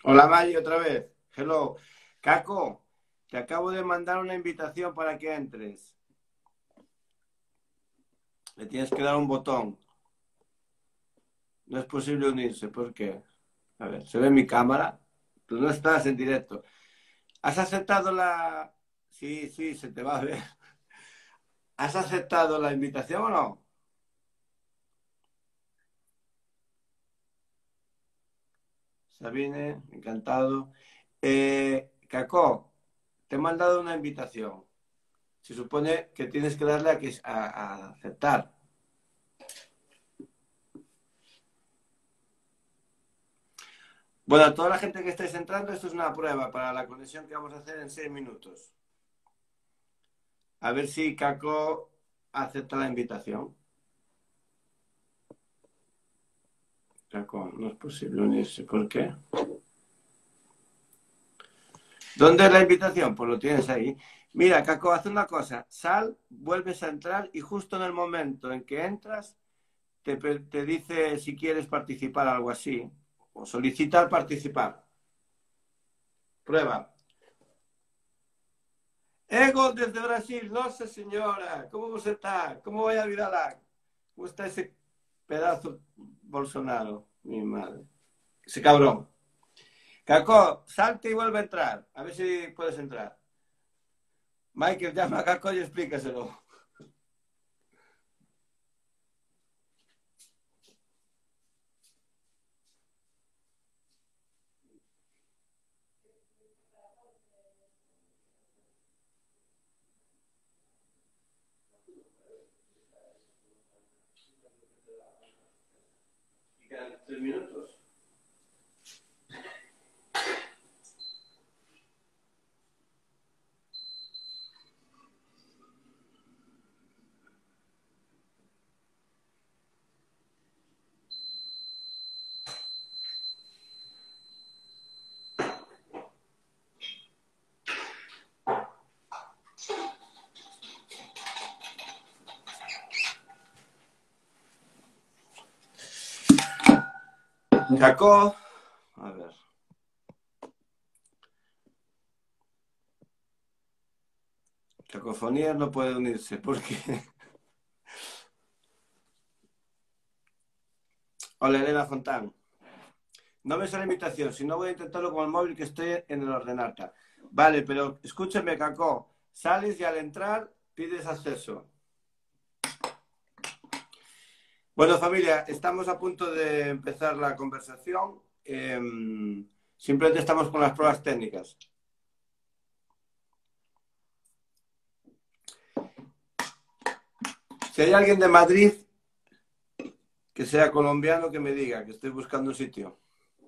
Hola Maggie, otra vez. Hello. Caco, te acabo de mandar una invitación para que entres. Le tienes que dar un botón. No es posible unirse. ¿Por qué? A ver, se ve mi cámara. Tú no estás en directo. ¿Has aceptado la...? Sí, sí, se te va a ver. ¿Has aceptado la invitación o no? Sabine, encantado. Caco, te he mandado una invitación. Se supone que tienes que darle a aceptar. Bueno, a toda la gente que estáis entrando, esto es una prueba para la conexión que vamos a hacer en 6 minutos. A ver si Caco acepta la invitación. Caco, no es posible unirse. ¿Por qué? ¿Dónde es la invitación? Pues lo tienes ahí. Mira, Caco, haz una cosa. Sal, vuelves a entrar y justo en el momento en que entras, te dice si quieres participar, algo así. O solicitar participar. Prueba. Ego desde Brasil, nossa senhora, como você está? Como vai a vida lá? ¿Cómo está ese pedazo Bolsonaro? Mi madre. Ese cabrón. Caco, salte y vuelve a entrar. A ver si puedes entrar. Michael, llama a Caco y explícaselo. Y quedan 3 minutos. Caco, a ver. Cacofonías no puede unirse porque... Hola, Elena Fontán. No me sale la invitación, si no voy a intentarlo con el móvil que estoy en el ordenador. Vale, pero escúchame, Caco. Sales y al entrar pides acceso. Bueno, familia, estamos a punto de empezar la conversación. Simplemente estamos con las pruebas técnicas. Si hay alguien de Madrid que sea colombiano, que me diga, que estoy buscando un sitio.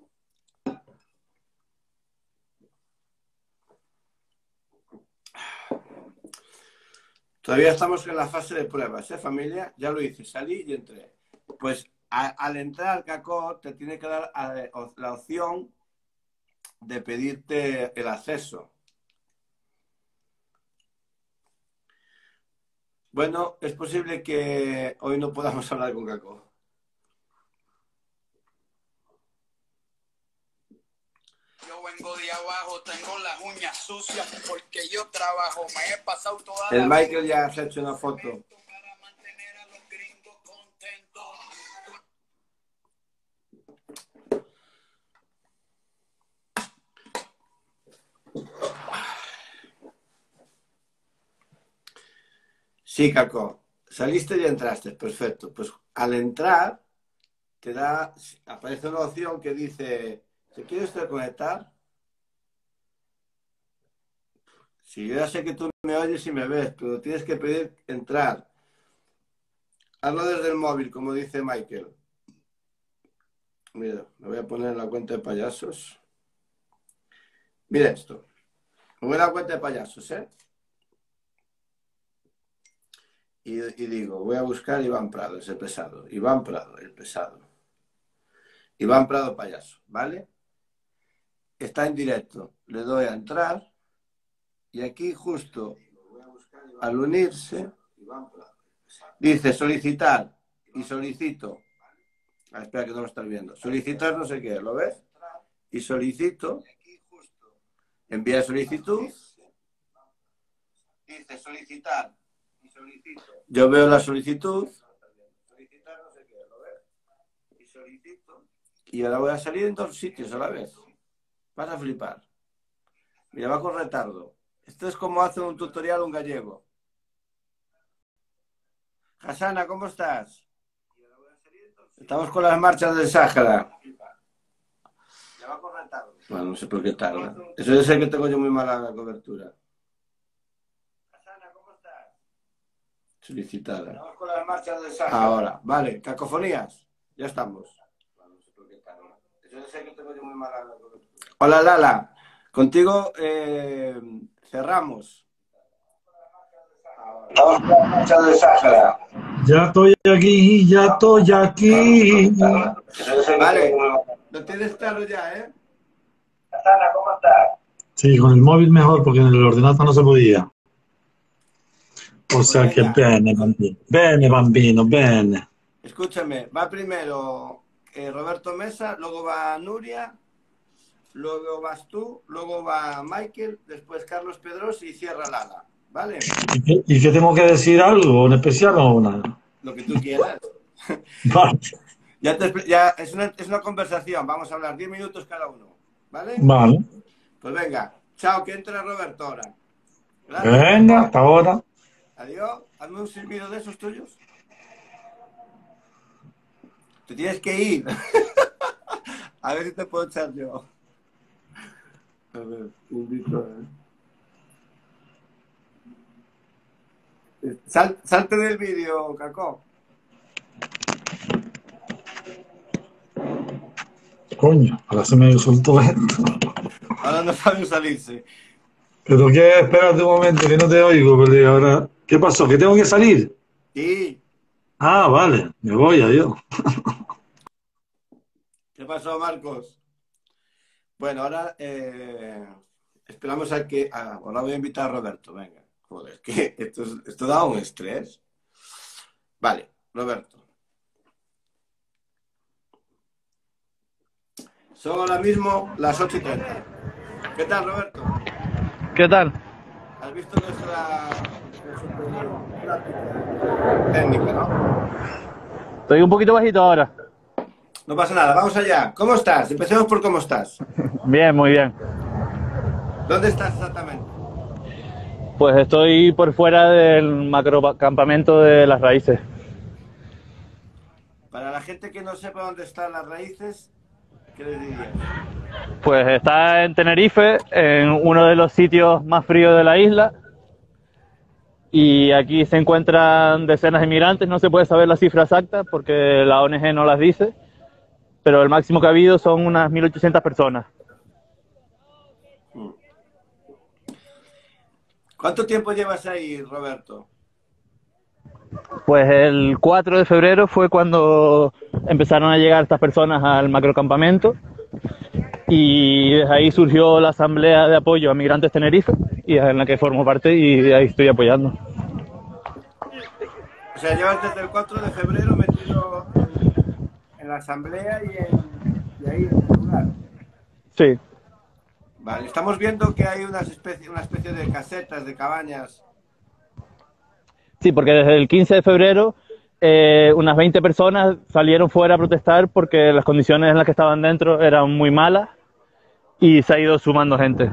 Todavía estamos en la fase de pruebas, ¿eh, familia? Ya lo hice, salí y entré. Pues al entrar, Caco, te tiene que dar la opción de pedirte el acceso. Bueno, es posible que hoy no podamos hablar con Caco. Yo vengo de abajo, tengo las uñas sucias porque yo trabajo. Me he pasado toda El la Michael ya se ha hecho una foto. para mantener a los gringos contentos. Sí, Caco. Saliste y entraste, perfecto. Pues al entrar aparece una opción que dice, ¿te quieres conectar? Si yo ya sé que tú me oyes y me ves, pero tienes que pedir entrar. Hazlo desde el móvil, como dice Michael. Mira, me voy a poner en la cuenta de payasos. Mira esto. Me voy a la cuenta de payasos, ¿eh? Y digo, voy a buscar Iván Prado, ese pesado. Iván Prado, el pesado. Iván Prado payaso, ¿vale? Está en directo. Le doy a entrar y aquí justo al unirse dice solicitar y solicito. Ah, espera que no lo estás viendo. Solicitar no sé qué, ¿lo ves? y solicito. Envía solicitud. Dice solicitar. Y solicito. Yo veo la solicitud. Solicitar no sé qué, ¿lo ves? Y solicito. Y ahora voy a salir en 2 sitios a la vez. Vas a flipar. Mira, va con retardo. Esto es como hace un tutorial un gallego. Hasana, ¿cómo estás? Estamos con las marchas del Sáhara. Ya va con retardo. Bueno, no sé por qué tarda. Eso debe ser que tengo yo muy mala cobertura. Hasana, ¿cómo estás? Solicitada. Estamos con las marchas del Sáhara. Ahora, vale. Cacofonías. Ya estamos. Bueno, no sé por qué tarda. Eso debe ser que tengo yo muy mala cobertura. Hola, Lala. Contigo cerramos. Estamos con las marchas del Sáhara. Ya estoy aquí, ya estoy aquí. Vale, lo tienes claro ya, ¿eh? Hasana, ¿cómo estás? Sí, con el móvil mejor porque en el ordenador no se podía. O sea que bene, bambino. Bene, bambino, bene. Escúchame, va primero Roberto Mesa, luego va Nuria, luego vas tú, luego va Michael, después Carlos Pedros y cierra Lala, ¿vale? ¿Y qué tengo que decir algo en especial o nada? Lo que tú quieras. Vale. Ya es una conversación, vamos a hablar 10 minutos cada uno, ¿vale? Vale. Pues venga, chao, que entre Roberto ahora. Gracias. Venga, hasta ahora. Adiós, hazme un silbido de esos tuyos. Te tienes que ir. A ver si te puedo echar yo. A ver, invito, Salte del vídeo, Caco. Coño, ahora se me soltó esto. Ahora no saben salirse. Pero qué, espérate un momento que no te oigo, pero ahora. ¿Qué pasó? ¿Que tengo que salir? Sí. Ah, vale, me voy, adiós. ¿Qué pasó, Marcos? Bueno, ahora esperamos a que... ahora voy a invitar a Roberto, venga. Joder, que esto da un estrés. Vale, Roberto. Son ahora mismo las 8:30. ¿Qué tal, Roberto? ¿Qué tal? ¿Has visto nuestra práctica técnica, no? Estoy un poquito bajito ahora. No pasa nada, vamos allá. ¿Cómo estás? Empecemos por cómo estás. Bien, muy bien. ¿Dónde estás exactamente? Pues estoy por fuera del macrocampamento de las raíces. Para la gente que no sepa dónde están las raíces, ¿qué les dirías? Pues está en Tenerife, en uno de los sitios más fríos de la isla. Y aquí se encuentran decenas de migrantes, no se puede saber la cifra exacta porque la ONG no las dice, pero el máximo que ha habido son unas 1.800 personas. ¿Cuánto tiempo llevas ahí, Roberto? Pues el 4 de febrero fue cuando empezaron a llegar estas personas al macrocampamento y desde ahí surgió la Asamblea de Apoyo a Migrantes Tenerife y en la que formo parte y de ahí estoy apoyando. O sea, llevas desde el 4 de febrero metido en la Asamblea y ahí en el lugar. Sí. Vale, estamos viendo que hay una especie de casetas, de cabañas. Sí, porque desde el 15 de febrero unas 20 personas salieron fuera a protestar porque las condiciones en las que estaban dentro eran muy malas y se ha ido sumando gente.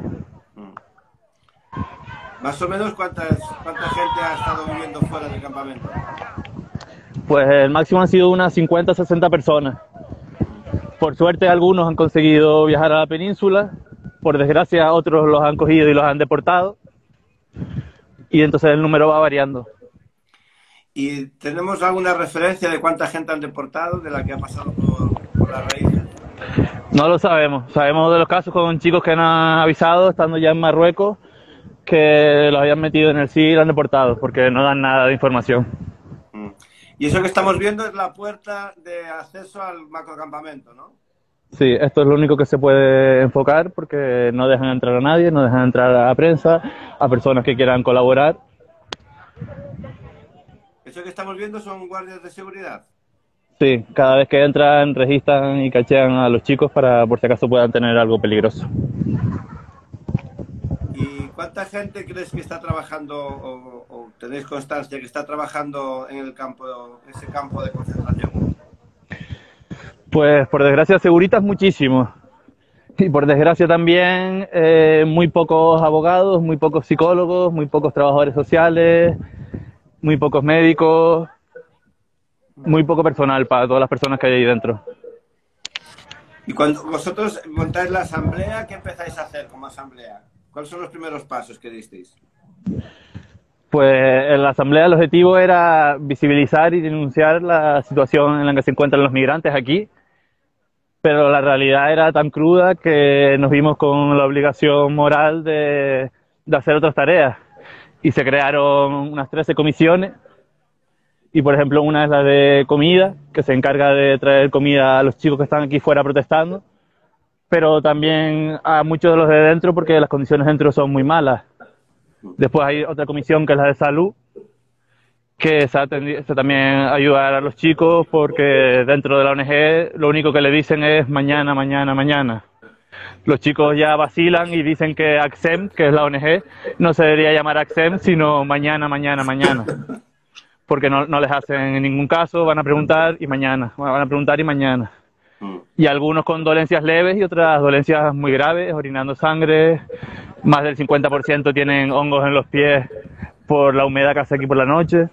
Más o menos, ¿cuánta gente ha estado viviendo fuera del campamento? Pues el máximo han sido unas 50 60 personas. Por suerte algunos han conseguido viajar a la península, por desgracia otros los han cogido y los han deportado y entonces el número va variando. ¿Y tenemos alguna referencia de cuánta gente han deportado, de la que ha pasado por las raíces? No lo sabemos. Sabemos de los casos con chicos que han avisado, estando ya en Marruecos, que los habían metido en el SIG y los han deportado, porque no dan nada de información. Y eso que estamos viendo es la puerta de acceso al macrocampamento, ¿no? Sí, esto es lo único que se puede enfocar, porque no dejan entrar a nadie, no dejan entrar a prensa, a personas que quieran colaborar. Eso que estamos viendo son guardias de seguridad. Sí, cada vez que entran, registran y cachean a los chicos para por si acaso puedan tener algo peligroso. ¿Y cuánta gente crees que está trabajando o tenéis constancia que está trabajando en el campo, en ese campo de concentración? Pues por desgracia Seguritas muchísimo. Y por desgracia también muy pocos abogados, muy pocos psicólogos, muy pocos trabajadores sociales, muy pocos médicos, muy poco personal para todas las personas que hay ahí dentro. Y cuando vosotros montáis la asamblea, ¿qué empezáis a hacer como asamblea? ¿Cuáles son los primeros pasos que disteis? Pues en la asamblea el objetivo era visibilizar y denunciar la situación en la que se encuentran los migrantes aquí, pero la realidad era tan cruda que nos vimos con la obligación moral de hacer otras tareas. Y se crearon unas 13 comisiones, y por ejemplo una es la de comida, que se encarga de traer comida a los chicos que están aquí fuera protestando, pero también a muchos de los de dentro porque las condiciones dentro son muy malas. Después hay otra comisión que es la de salud, que se también ayudar a los chicos porque dentro de la ONG lo único que le dicen es mañana, mañana, mañana. Los chicos ya vacilan y dicen que ACSEM, que es la ONG, no se debería llamar ACSEM, sino mañana, mañana, mañana. Porque no les hacen en ningún caso, van a preguntar y mañana, van a preguntar y mañana. Y algunos con dolencias leves y otras dolencias muy graves, orinando sangre, más del 50% tienen hongos en los pies por la humedad que hace aquí por la noche.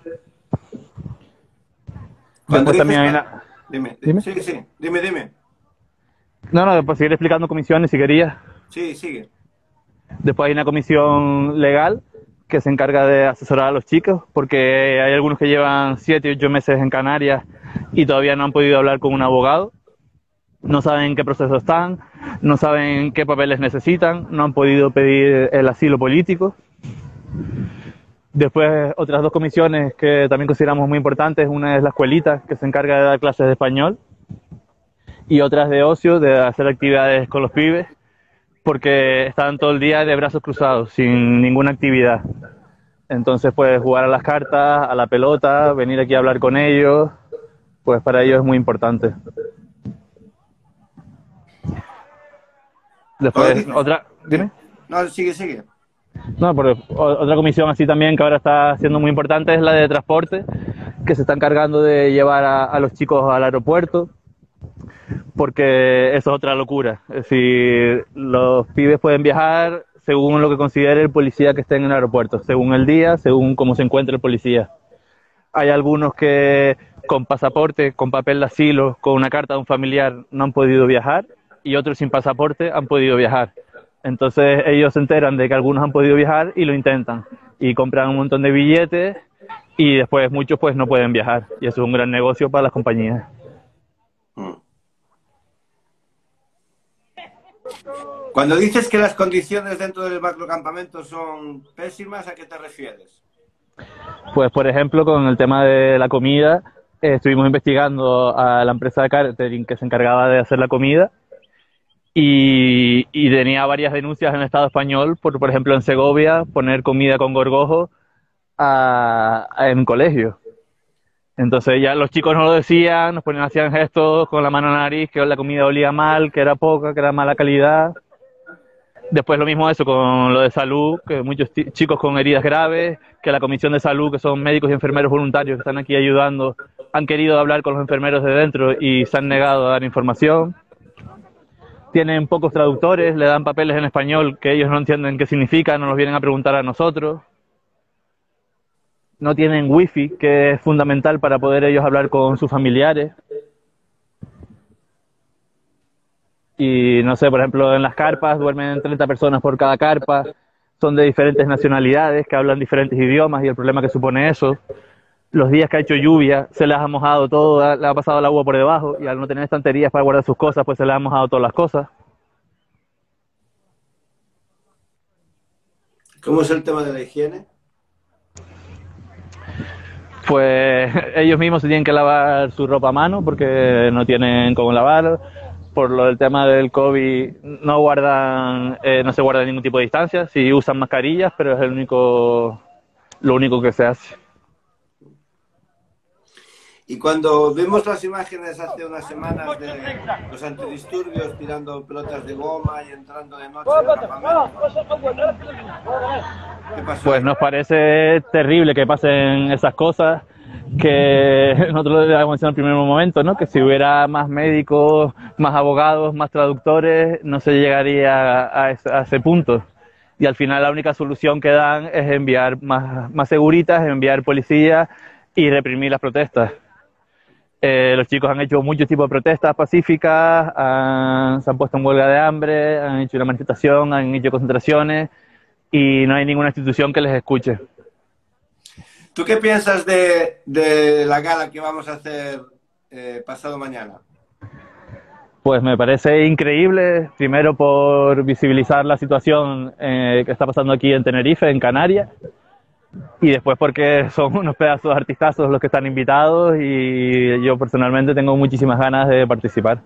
Después también hay una... Dime. Sí, dime. No, después seguir explicando comisiones si querías. Sí, sigue. Después hay una comisión legal que se encarga de asesorar a los chicos, porque hay algunos que llevan 7 u 8 meses en Canarias y todavía no han podido hablar con un abogado. No saben en qué proceso están, no saben qué papeles necesitan, no han podido pedir el asilo político. Después, otras 2 comisiones que también consideramos muy importantes, una es la escuelita, que se encarga de dar clases de español, y otras de ocio, de hacer actividades con los pibes, porque están todo el día de brazos cruzados, sin ninguna actividad. Entonces, pues jugar a las cartas, a la pelota, venir aquí a hablar con ellos, pues para ellos es muy importante. Después, dime. No, sigue. No, pero otra comisión así también que ahora está siendo muy importante es la de transporte, que se está encargando de llevar a los chicos al aeropuerto, porque eso es otra locura. Es decir, los pibes pueden viajar según lo que considere el policía que esté en el aeropuerto, según el día, según cómo se encuentre el policía. Hay algunos que con pasaporte, con papel de asilo, con una carta de un familiar no han podido viajar, y otros sin pasaporte han podido viajar. Entonces ellos se enteran de que algunos han podido viajar y lo intentan, y compran un montón de billetes, y después muchos pues no pueden viajar, y eso es un gran negocio para las compañías. Cuando dices que las condiciones dentro del macrocampamento son pésimas, ¿a qué te refieres? Pues por ejemplo con el tema de la comida, estuvimos investigando a la empresa de catering que se encargaba de hacer la comida, y tenía varias denuncias en el Estado español por ejemplo en Segovia, poner comida con gorgojo en colegios. Entonces ya los chicos no lo decían, hacían gestos con la mano en la nariz, que la comida olía mal, que era poca, que era mala calidad. Después lo mismo eso con lo de salud, que muchos chicos con heridas graves, que la comisión de salud, que son médicos y enfermeros voluntarios que están aquí ayudando, han querido hablar con los enfermeros de dentro y se han negado a dar información. Tienen pocos traductores, le dan papeles en español que ellos no entienden qué significa, nos los vienen a preguntar a nosotros. No tienen wifi, que es fundamental para poder ellos hablar con sus familiares. Y no sé, por ejemplo, en las carpas duermen 30 personas por cada carpa, son de diferentes nacionalidades, que hablan diferentes idiomas, y el problema que supone eso. Los días que ha hecho lluvia, se les ha mojado todo, le ha pasado el agua por debajo, y al no tener estanterías para guardar sus cosas, pues se les ha mojado todas las cosas. ¿Cómo es el tema de la higiene? Pues ellos mismos se tienen que lavar su ropa a mano porque no tienen cómo lavar. Por lo del tema del COVID no se guarda ningún tipo de distancia, sí usan mascarillas, pero es lo único que se hace. Y cuando vimos las imágenes hace unas semanas de los antidisturbios tirando pelotas de goma y entrando de noche en el campamento, ¿qué pasó Pues ahí? nos parece terrible que pasen esas cosas, que nosotros le habíamos dicho en el primer momento, ¿no? Que si hubiera más médicos, más abogados, más traductores, no se llegaría a ese punto. Y al final la única solución que dan es enviar más seguritas, enviar policías y reprimir las protestas. Los chicos han hecho muchos tipos de protestas pacíficas, se han puesto en huelga de hambre, han hecho una manifestación, han hecho concentraciones y no hay ninguna institución que les escuche. ¿Tú qué piensas de la gala que vamos a hacer pasado mañana? Pues me parece increíble, primero por visibilizar la situación que está pasando aquí en Tenerife, en Canarias, y después porque son unos pedazos de artistazos los que están invitados y yo personalmente tengo muchísimas ganas de participar.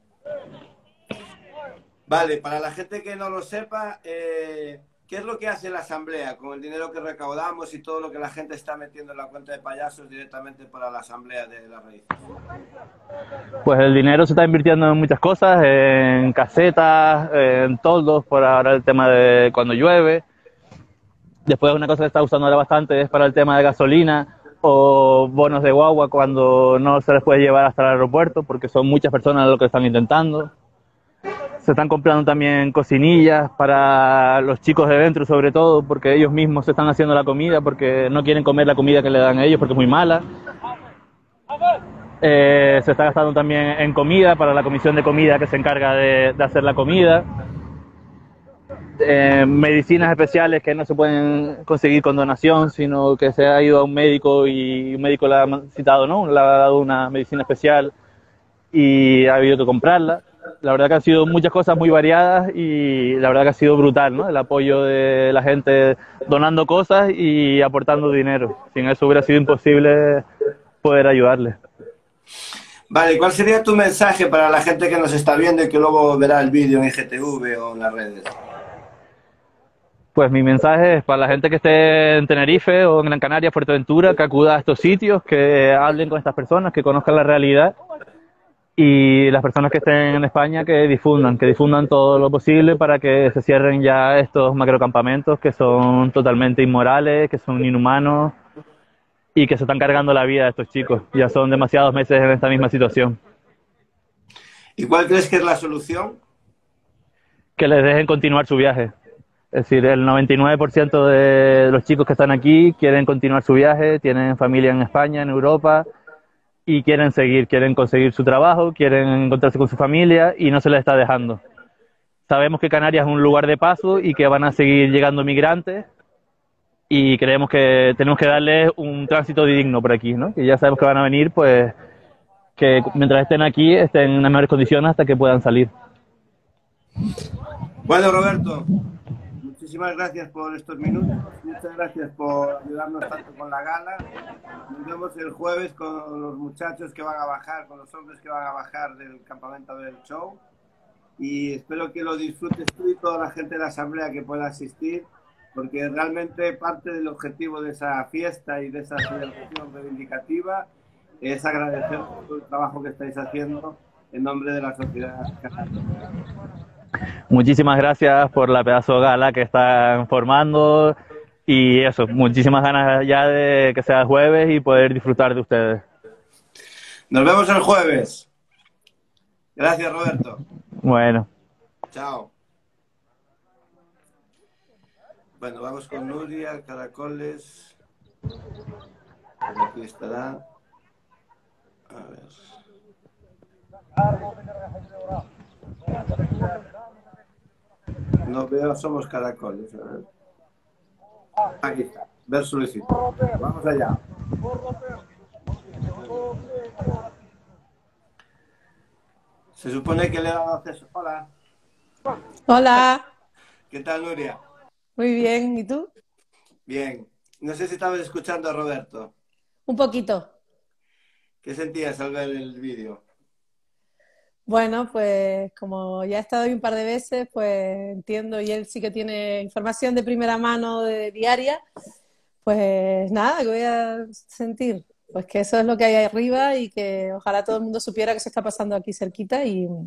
Vale, para la gente que no lo sepa, ¿qué es lo que hace la asamblea con el dinero que recaudamos y todo lo que la gente está metiendo en la cuenta de payasos directamente para la asamblea de las raíces? Pues el dinero se está invirtiendo en muchas cosas, en casetas, en toldos, por ahora el tema de cuando llueve. Después una cosa que está usando ahora bastante es para el tema de gasolina o bonos de guagua cuando no se les puede llevar hasta el aeropuerto, porque son muchas personas lo que están intentando. Se están comprando también cocinillas para los chicos de dentro, sobre todo, porque ellos mismos se están haciendo la comida, porque no quieren comer la comida que le dan a ellos, porque es muy mala. Se está gastando también en comida para la comisión de comida que se encarga de hacer la comida. Medicinas especiales que no se pueden conseguir con donación, sino que se ha ido a un médico y un médico le ha citado, ¿no? Le ha dado una medicina especial y ha habido que comprarla. La verdad que han sido muchas cosas muy variadas y la verdad que ha sido brutal, ¿no? El apoyo de la gente donando cosas y aportando dinero. Sin eso hubiera sido imposible poder ayudarles. Vale, ¿cuál sería tu mensaje para la gente que nos está viendo y que luego verá el vídeo en IGTV o en las redes? Pues mi mensaje es para la gente que esté en Tenerife o en Gran Canaria, Fuerteventura, que acuda a estos sitios, que hablen con estas personas, que conozcan la realidad, y las personas que estén en España que difundan todo lo posible para que se cierren ya estos macrocampamentos que son totalmente inmorales, que son inhumanos y que se están cargando la vida de estos chicos. Ya son demasiados meses en esta misma situación. ¿Y cuál crees que es la solución? Que les dejen continuar su viaje. Es decir, el 99% de los chicos que están aquí quieren continuar su viaje, tienen familia en España, en Europa, y quieren conseguir su trabajo, quieren encontrarse con su familia y no se les está dejando. Sabemos que Canarias es un lugar de paso y que van a seguir llegando migrantes y creemos que tenemos que darles un tránsito digno por aquí, ¿no? Que ya sabemos que van a venir, pues que mientras estén aquí estén en las mejores condiciones hasta que puedan salir. Bueno, Roberto, muchísimas gracias por estos minutos, muchas gracias por ayudarnos tanto con la gala. Nos vemos el jueves con los muchachos que van a bajar, con los hombres que van a bajar del campamento del show. Y espero que lo disfrutes tú y toda la gente de la asamblea que pueda asistir, porque realmente parte del objetivo de esa fiesta y de esa celebración reivindicativa es agradecer todo el trabajo que estáis haciendo en nombre de la sociedad canaria. Muchísimas gracias por la pedazo de gala que están formando y eso, muchísimas ganas ya de que sea jueves y poder disfrutar de ustedes. Nos vemos el jueves. Gracias, Roberto. Bueno. Chao. Bueno, vamos con Nuria, Caracoles. Por aquí estará. A ver. No veo, somos Caracoles. A ver. Aquí está. Ver solicitud. Vamos allá. Se supone que le he dado acceso. Hola. Hola, ¿Qué tal, Nuria? muy bien. ¿Y tú? Bien. No sé si estabas escuchando a Roberto. Un poquito. ¿Qué sentías al ver el vídeo? Bueno, pues como ya he estado ahí un par de veces, pues entiendo, y él sí que tiene información de primera mano, de diaria, pues nada, que voy a sentir. pues que eso es lo que hay ahí arriba y que ojalá todo el mundo supiera que se está pasando aquí cerquita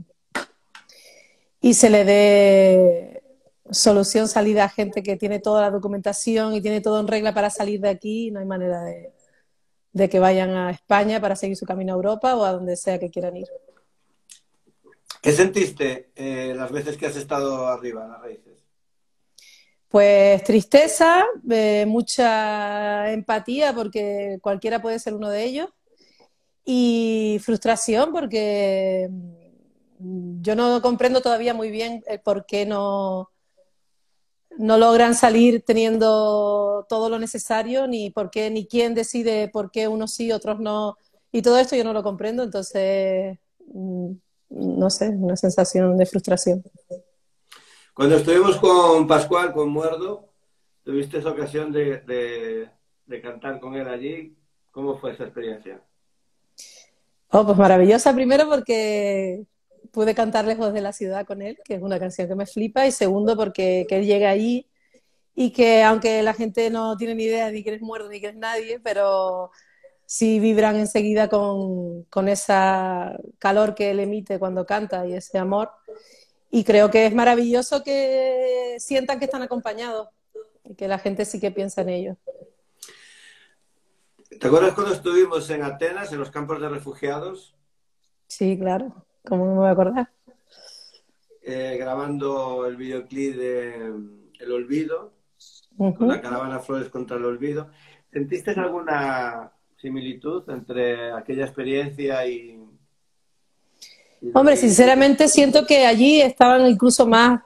y se le dé solución, salida a gente que tiene toda la documentación y tiene todo en regla para salir de aquí. No hay manera de que vayan a España para seguir su camino a Europa o a donde sea que quieran ir. ¿Qué sentiste las veces que has estado arriba en las raíces? Pues tristeza, mucha empatía porque cualquiera puede ser uno de ellos y frustración porque yo no comprendo todavía muy bien el por qué no logran salir teniendo todo lo necesario, ni por qué, ni quién decide por qué unos sí, otros no. Y todo esto yo no lo comprendo, entonces, no sé, una sensación de frustración. Cuando estuvimos con Pascual, con Muerdo, tuviste esa ocasión de cantar con él allí. ¿Cómo fue esa experiencia? Oh, pues maravillosa primero porque pude cantar lejos de la ciudad con él, que es una canción que me flipa, y segundo porque que él llega allí y que aunque la gente no tiene ni idea ni quién es Muerto ni quién es nadie, pero sí vibran enseguida con esa calor que él emite cuando canta y ese amor. Y creo que es maravilloso que sientan que están acompañados y que la gente sí que piensa en ellos. ¿Te acuerdas cuando estuvimos en Atenas, en los campos de refugiados? Sí, claro, ¿cómo no me voy a acordar? Grabando el videoclip de El Olvido, con la caravana Flores contra el Olvido. ¿Sentiste alguna similitud entre aquella experiencia y lo Hombre, que... sinceramente siento que allí estaban incluso más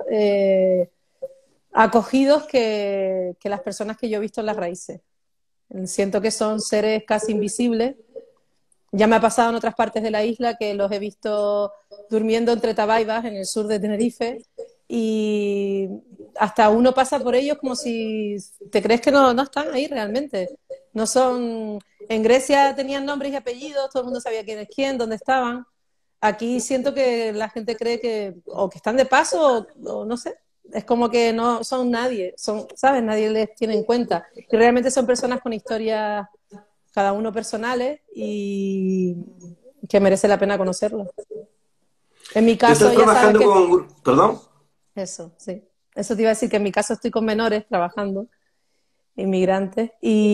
acogidos que las personas que yo he visto en las raíces. Siento que son seres casi invisibles. Ya me ha pasado en otras partes de la isla que los he visto durmiendo entre tabaibas en el sur de Tenerife y hasta uno pasa por ellos como si te crees que no están ahí realmente. No son... En Grecia tenían nombres y apellidos, todo el mundo sabía quién es quién, dónde estaban. Aquí siento que la gente cree que o que están de paso o no sé. Es como que no son nadie, son, ¿sabes? Nadie les tiene en cuenta. Y realmente son personas con historias cada uno personales y que merece la pena conocerlos. En mi ¿Tú estás caso, ya sabes trabajando que... con... ¿Perdón? Eso, sí. Eso te iba a decir que en mi caso estoy con menores trabajando, inmigrantes,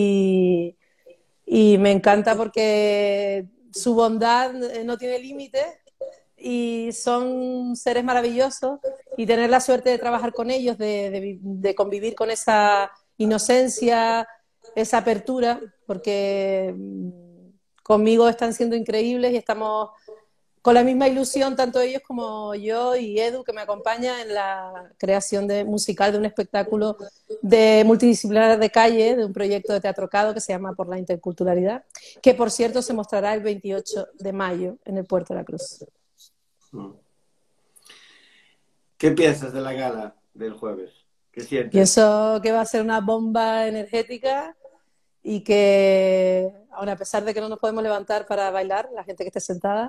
y me encanta porque su bondad no tiene límites y son seres maravillosos y tener la suerte de trabajar con ellos, de convivir con esa inocencia, esa apertura, porque conmigo están siendo increíbles y estamos con la misma ilusión, tanto ellos como yo y Edu, que me acompaña en la creación musical de un espectáculo de multidisciplinar de calle, de un proyecto de teatro CADO que se llama Por la Interculturalidad, que por cierto se mostrará el 28 de mayo en el Puerto de la Cruz. ¿Qué piensas de la gala del jueves? ¿Qué sientes? Pienso que va a ser una bomba energética y que, aun a pesar de que no nos podemos levantar para bailar, la gente que esté sentada,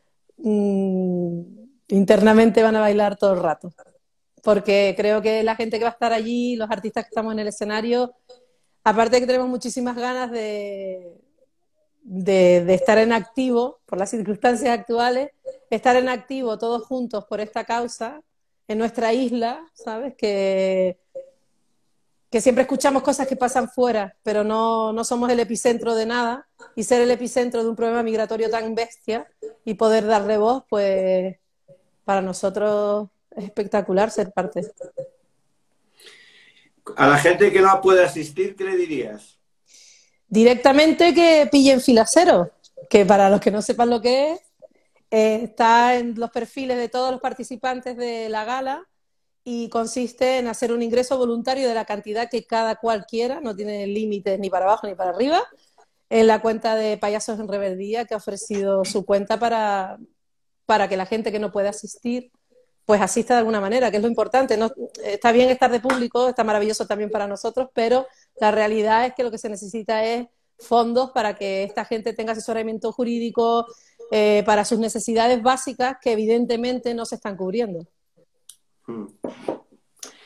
internamente van a bailar todo el rato. Porque creo que la gente que va a estar allí, los artistas que estamos en el escenario, aparte de que tenemos muchísimas ganas de estar en activo por las circunstancias actuales, estar en activo todos juntos por esta causa en nuestra isla, ¿sabes? Que siempre escuchamos cosas que pasan fuera, pero no somos el epicentro de nada, y ser el epicentro de un problema migratorio tan bestia y poder darle voz, pues para nosotros es espectacular ser parte. A la gente que no puede asistir, ¿qué le dirías? Directamente que pillen Fila Cero, que para los que no sepan lo que es, está en los perfiles de todos los participantes de la gala y consiste en hacer un ingreso voluntario de la cantidad que cada cual quiera, no tiene límites ni para abajo ni para arriba, en la cuenta de Payasos en Rebeldía, que ha ofrecido su cuenta para que la gente que no puede asistir pues asista de alguna manera, que es lo importante. No, está bien estar de público, está maravilloso también para nosotros, pero la realidad es que lo que se necesita es fondos para que esta gente tenga asesoramiento jurídico para sus necesidades básicas que evidentemente no se están cubriendo.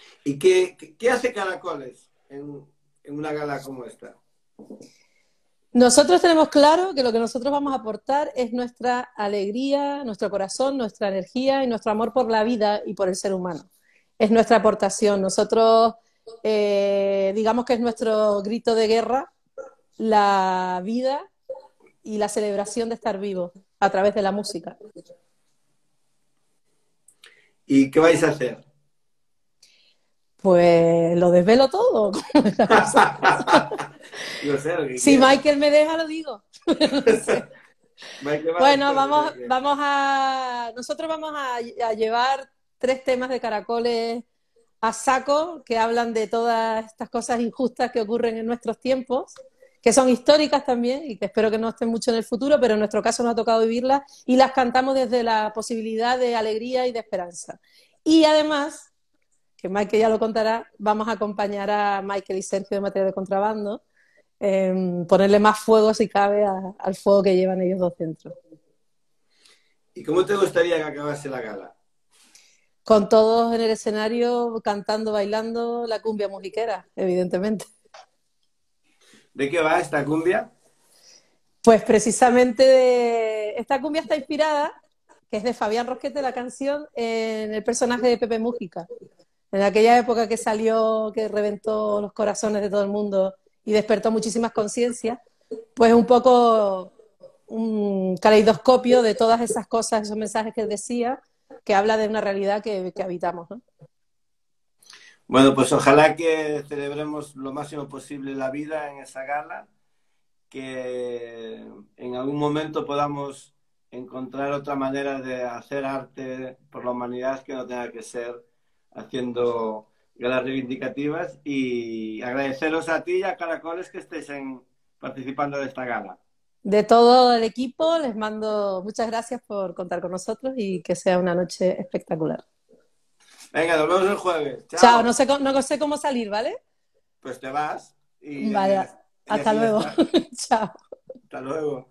¿Y qué hace Caracoles en una gala como esta? Nosotros tenemos claro que lo que nosotros vamos a aportar es nuestra alegría, nuestro corazón, nuestra energía y nuestro amor por la vida y por el ser humano. Es nuestra aportación. Nosotros, digamos que es nuestro grito de guerra, la vida y la celebración de estar vivos a través de la música. ¿Y qué vais a hacer? Pues lo desvelo todo. No sé, lo que Si quieras. Michael me deja, lo digo. Michael va Bueno, después, nosotros vamos a llevar 3 temas de caracoles a saco que hablan de todas estas cosas injustas que ocurren en nuestros tiempos, que son históricas también y que espero que no estén mucho en el futuro, pero en nuestro caso nos ha tocado vivirlas y las cantamos desde la posibilidad de alegría y de esperanza. Y además, que Michael ya lo contará, vamos a acompañar a Michael y Sergio de Material de Contrabando, ponerle más fuego si cabe al fuego que llevan ellos dos dentro. ¿Y cómo te gustaría que acabase la gala? Con todos en el escenario cantando, bailando la cumbia musiquera, evidentemente. ¿De qué va esta cumbia? Pues precisamente esta cumbia está inspirada, que es de Fabián Rosquete, la canción, en el personaje de Pepe Mújica. En aquella época que salió, que reventó los corazones de todo el mundo y despertó muchísimas conciencias, pues un poco un caleidoscopio de todas esas cosas, esos mensajes que él decía, que habla de una realidad que habitamos, ¿no? Bueno, pues ojalá que celebremos lo máximo posible la vida en esa gala, que en algún momento podamos encontrar otra manera de hacer arte por la humanidad que no tenga que ser haciendo galas reivindicativas, y agradeceros a ti y a Caracoles que estéis participando de esta gala. De todo el equipo les mando muchas gracias por contar con nosotros y que sea una noche espectacular. Venga, nos vemos el jueves. Chao. Chao, no sé cómo salir, ¿vale? Pues te vas. Y vale, hasta luego. Chao. Hasta luego.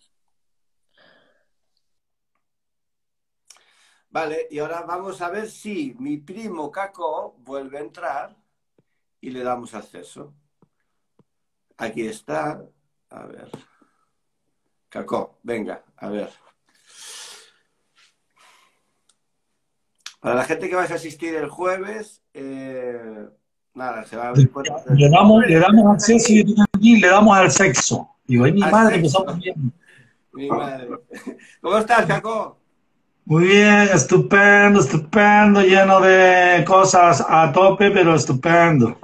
Vale, y ahora vamos a ver si mi primo Caco vuelve a entrar y le damos acceso. Aquí está. A ver. Caco, venga, a ver. Para la gente que vais a asistir el jueves, nada, se va a abrir puertas. Le damos acceso y le damos al sexo. Digo, ay, mi madre empezó también. Mi madre. ¿Cómo estás, Caco? Muy bien, estupendo, estupendo, lleno de cosas a tope, pero estupendo.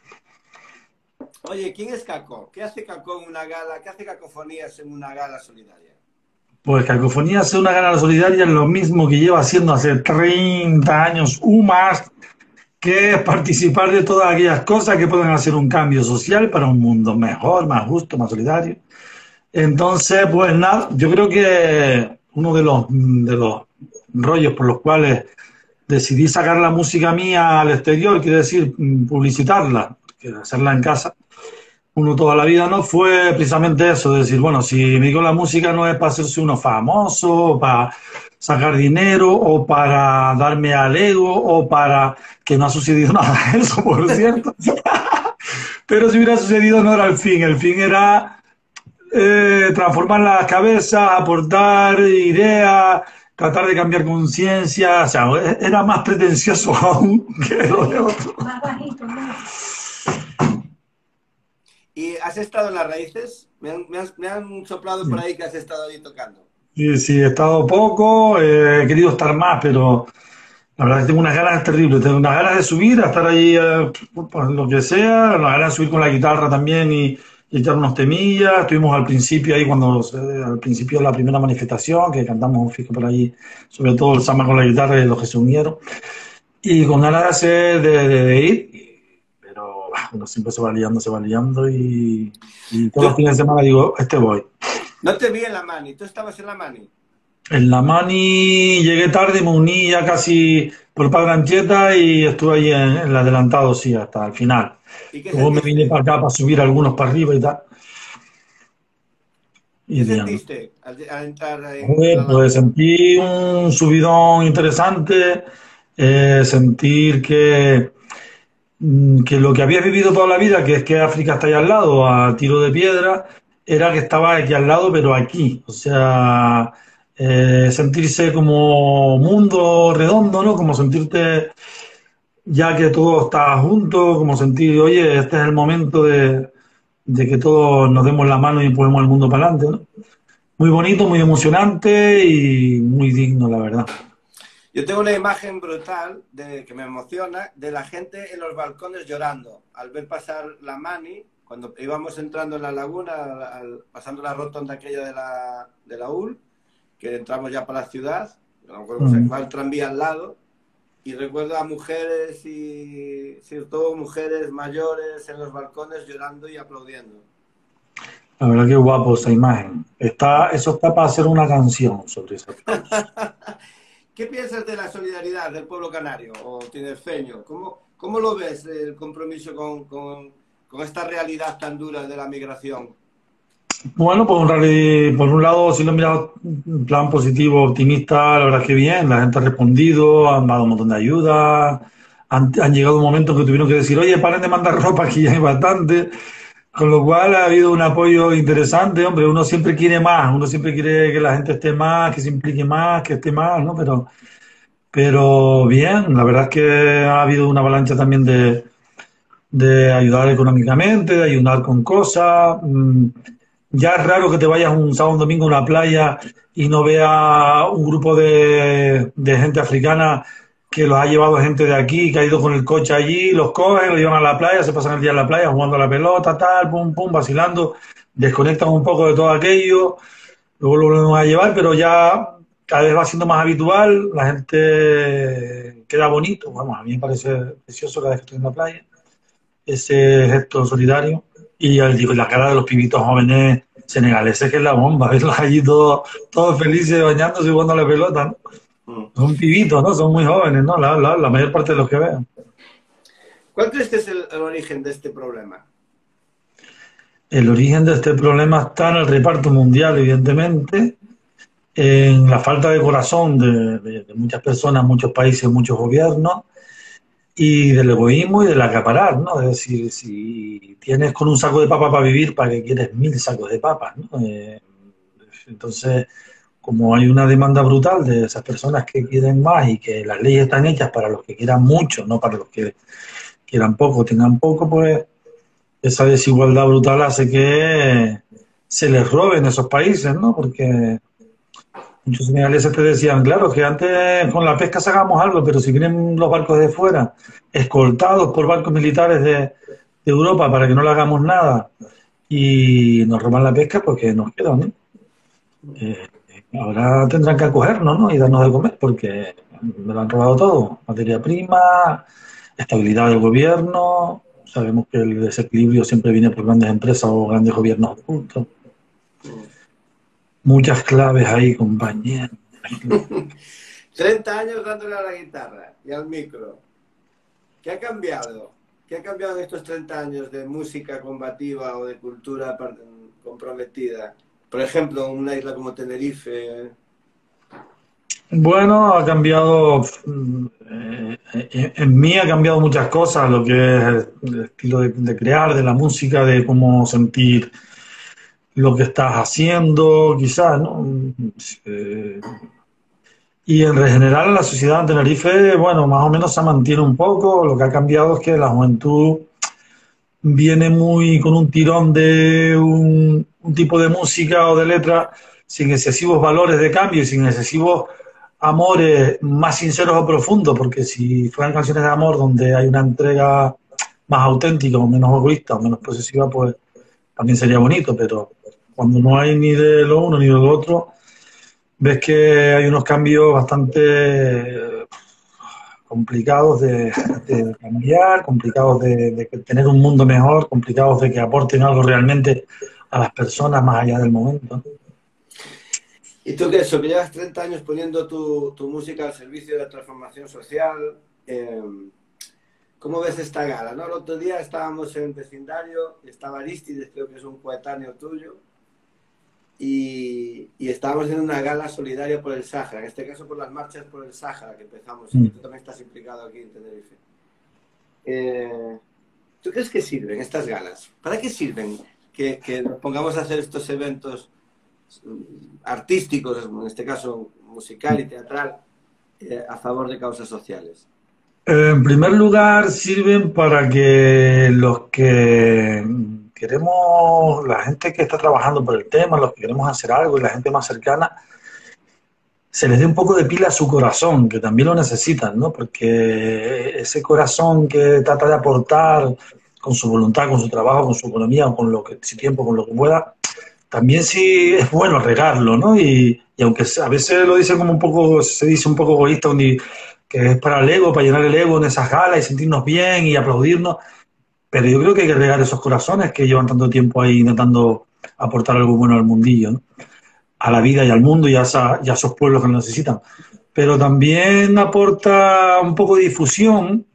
Oye, ¿quién es Caco? ¿Qué hace Caco en una gala? ¿Qué hace Cacofonías en una gala solidaria? Pues Cacofonías es una gala solidaria, es lo mismo que lleva haciendo hace 30 años o más, que es participar de todas aquellas cosas que pueden hacer un cambio social para un mundo mejor, más justo, más solidario. Entonces, pues nada, yo creo que uno de los rollos por los cuales decidí sacar la música mía al exterior, quiere decir publicitarla, hacerla en casa, uno toda la vida, no fue precisamente eso, de decir, bueno, si me digo la música no es para hacerse uno famoso, para sacar dinero, o para darme al ego, o para que no ha sucedido nada de eso, por cierto. Pero si hubiera sucedido no era el fin era transformar las cabezas, aportar ideas, tratar de cambiar conciencia, o sea, era más pretencioso aún que lo de otro. Más bajito, ¿no? ¿Y has estado en las raíces? Me han soplado por ahí que has estado ahí tocando. Sí, he estado poco, he querido estar más, pero la verdad es que tengo unas ganas terribles, tengo unas ganas de subir, a estar ahí, pues, lo que sea, las ganas de subir con la guitarra también y echar unos temillas. Estuvimos al principio ahí, al principio de la primera manifestación, que cantamos un fisco por ahí, sobre todo el samba con la guitarra y los que se unieron, y con ganas de ir, pero uno siempre se va liando y todos los fines de semana digo, voy. No te vi en la Mani, ¿tú estabas en la Mani? En la Mani llegué tarde, me uní ya casi por Padre Anchieta y estuve ahí en el adelantado, sí, hasta el final. Luego me vine para acá para subir algunos para arriba y tal. ¿Qué sentiste al entrar en pues sentí un subidón interesante, sentir que lo que había vivido toda la vida, que es que África está ahí al lado, a tiro de piedra, era que estaba aquí al lado, pero aquí. O sea, sentirse como mundo redondo, ¿no? Como sentirte ya que todo está junto, como sentir, oye, este es el momento de que todos nos demos la mano y empujemos el mundo para adelante, ¿no? Muy bonito, muy emocionante y muy digno, la verdad. Yo tengo una imagen brutal que me emociona de la gente en los balcones llorando al ver pasar la Mani cuando íbamos entrando en la laguna, pasando la rotonda aquella de la UL, que entramos ya para la ciudad, no me acuerdo, va el tranvía al lado, y recuerdo a mujeres y sobre todo mujeres mayores en los balcones llorando y aplaudiendo. La verdad que guapo esa imagen. Eso está para hacer una canción sobre eso. ¿Qué piensas de la solidaridad del pueblo canario o tinerfeño? ¿Cómo lo ves el compromiso con esta realidad tan dura de la migración? Bueno, pues por un lado, si lo he mirado en plan positivo, optimista, la verdad es que bien, la gente ha respondido, han dado un montón de ayuda, han llegado un momento que tuvieron que decir, oye, paren de mandar ropa, que ya hay bastante, con lo cual ha habido un apoyo interesante, hombre, uno siempre quiere más, uno siempre quiere que la gente esté más, que se implique más, que esté más, ¿no? Pero bien, la verdad es que ha habido una avalancha también de ayudar económicamente, de ayudar con cosas. Ya es raro que te vayas un sábado o un domingo a una playa y no veas un grupo de gente africana que los ha llevado gente de aquí, que ha ido con el coche allí, los cogen, los llevan a la playa, se pasan el día en la playa jugando a la pelota, tal, pum, pum, vacilando, desconectan un poco de todo aquello, luego lo volvemos a llevar, pero ya cada vez va siendo más habitual, la gente queda bonito, vamos, a mí me parece precioso cada vez que estoy en la playa, ese gesto solidario. Y la cara de los pibitos jóvenes senegaleses, que es la bomba, verlos allí todos felices bañándose y jugando a la pelota, ¿no? Son pibitos, ¿no? Son muy jóvenes, ¿no? La mayor parte de los que veo. ¿Cuál crees que es el origen de este problema? El origen de este problema está en el reparto mundial, evidentemente, en la falta de corazón de muchas personas, muchos países, muchos gobiernos, y del egoísmo y del acaparar, ¿no? Es decir, si tienes con un saco de papa para vivir, ¿para qué quieres 1000 sacos de papas, ¿no? Entonces, como hay una demanda brutal de esas personas que quieren más y que las leyes están hechas para los que quieran mucho, no para los que quieran poco, tengan poco, pues esa desigualdad brutal hace que se les robe en esos países, ¿no? Porque muchos senegaleses te decían, claro, que antes con la pesca sacábamos algo, pero si vienen los barcos de fuera, escoltados por barcos militares de Europa para que no le hagamos nada y nos roban la pesca, pues que nos queda, ¿no? Ahora tendrán que acogernos, ¿no? Y darnos de comer, porque me lo han robado todo. Materia prima, estabilidad del gobierno, sabemos que el desequilibrio siempre viene por grandes empresas o grandes gobiernos ocultos. Muchas claves ahí, compañero. 30 años dándole a la guitarra y al micro. ¿Qué ha cambiado? ¿Qué ha cambiado en estos 30 años de música combativa o de cultura comprometida? Por ejemplo, en una isla como Tenerife. Bueno, ha cambiado, en mí ha cambiado muchas cosas, lo que es el estilo de crear, de la música, de cómo sentir lo que estás haciendo, quizás, ¿no? Y en general la sociedad en Tenerife, bueno, más o menos se mantiene un poco. Lo que ha cambiado es que la juventud viene muy con un tirón de un tipo de música o de letra sin excesivos valores de cambio y sin excesivos amores más sinceros o profundos, porque si fueran canciones de amor donde hay una entrega más auténtica o menos egoísta o menos posesiva, pues también sería bonito, pero cuando no hay ni de lo uno ni de lo otro, ves que hay unos cambios bastante complicados de cambiar, complicados de tener un mundo mejor, complicados de que aporten algo realmente a las personas más allá del momento. ¿Y tú qué eso? Que llevas 30 años poniendo tu música al servicio de la transformación social. ¿Cómo ves esta gala? ¿No? El otro día estábamos en el vecindario, estaba Aristides, creo que es un coetáneo tuyo, y estábamos en una gala solidaria por el Sáhara, en este caso por las marchas por el Sáhara que empezamos, y tú también estás implicado aquí en Tenerife. ¿Tú crees que sirven estas galas? ¿Para qué sirven que nos pongamos a hacer estos eventos artísticos, en este caso musical y teatral, a favor de causas sociales? En primer lugar, sirven para que los que queremos, la gente que está trabajando por el tema, los que queremos hacer algo y la gente más cercana, se les dé un poco de pila a su corazón, que también lo necesitan, ¿no? Porque ese corazón que trata de aportar con su voluntad, con su trabajo, con su economía, o con lo que, su tiempo, con lo que pueda, también sí es bueno regarlo, ¿no? Y aunque a veces lo dicen como un poco, se dice un poco egoísta, que es para el ego, para llenar el ego en esas galas y sentirnos bien y aplaudirnos, pero yo creo que hay que regar esos corazones que llevan tanto tiempo ahí intentando aportar algo bueno al mundillo, ¿no? A la vida y al mundo y a esos pueblos que lo necesitan. Pero también aporta un poco de difusión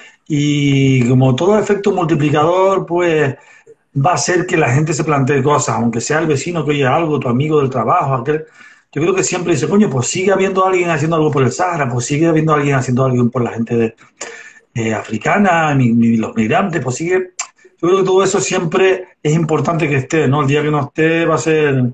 y como todo efecto multiplicador, pues va a hacer que la gente se plantee cosas, aunque sea el vecino que oye algo, tu amigo del trabajo, aquel. Yo creo que siempre dice, coño, pues sigue habiendo alguien haciendo algo por el Sahara, pues sigue habiendo alguien haciendo algo por la gente africana, ni los migrantes, pues sigue. Yo creo que todo eso siempre es importante que esté, ¿no? El día que no esté va a ser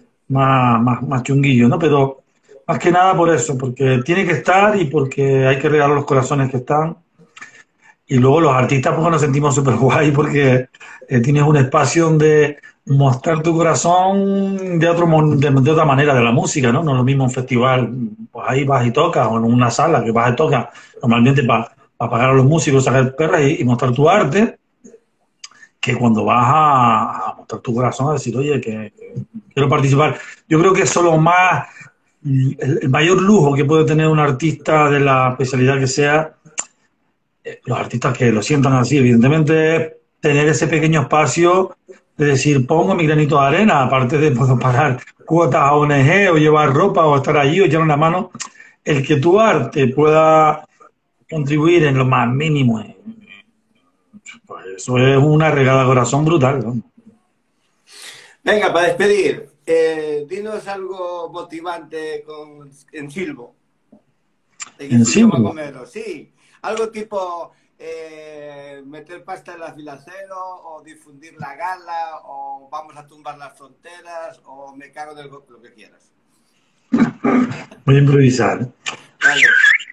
más chunguillo, ¿no? Pero más que nada por eso, porque tiene que estar y porque hay que regalar los corazones que están. Y luego los artistas, pues nos sentimos súper guay porque tienes un espacio donde mostrar tu corazón de otra manera de la música, ¿no? No es lo mismo un festival, pues ahí vas y tocas, o en una sala que vas y tocas, normalmente para pagar a los músicos, sacar perras y mostrar tu arte, que cuando vas a mostrar tu corazón, a decir, oye, que quiero participar. Yo creo que eso es lo más, el mayor lujo que puede tener un artista de la especialidad que sea, los artistas que lo sientan así, evidentemente, es tener ese pequeño espacio de decir, pongo mi granito de arena, aparte de poder pagar cuotas a ONG o llevar ropa o estar allí o echar una mano, el que tu arte pueda contribuir en lo más mínimo, pues eso es una regada de corazón brutal, ¿no? Venga, para despedir, dinos algo motivante en silbo. ¿En silbo? Sí, algo tipo meter pasta en la fila cero, o difundir la gala, o vamos a tumbar las fronteras, o me cago en el lo que quieras. Voy a improvisar. Vale.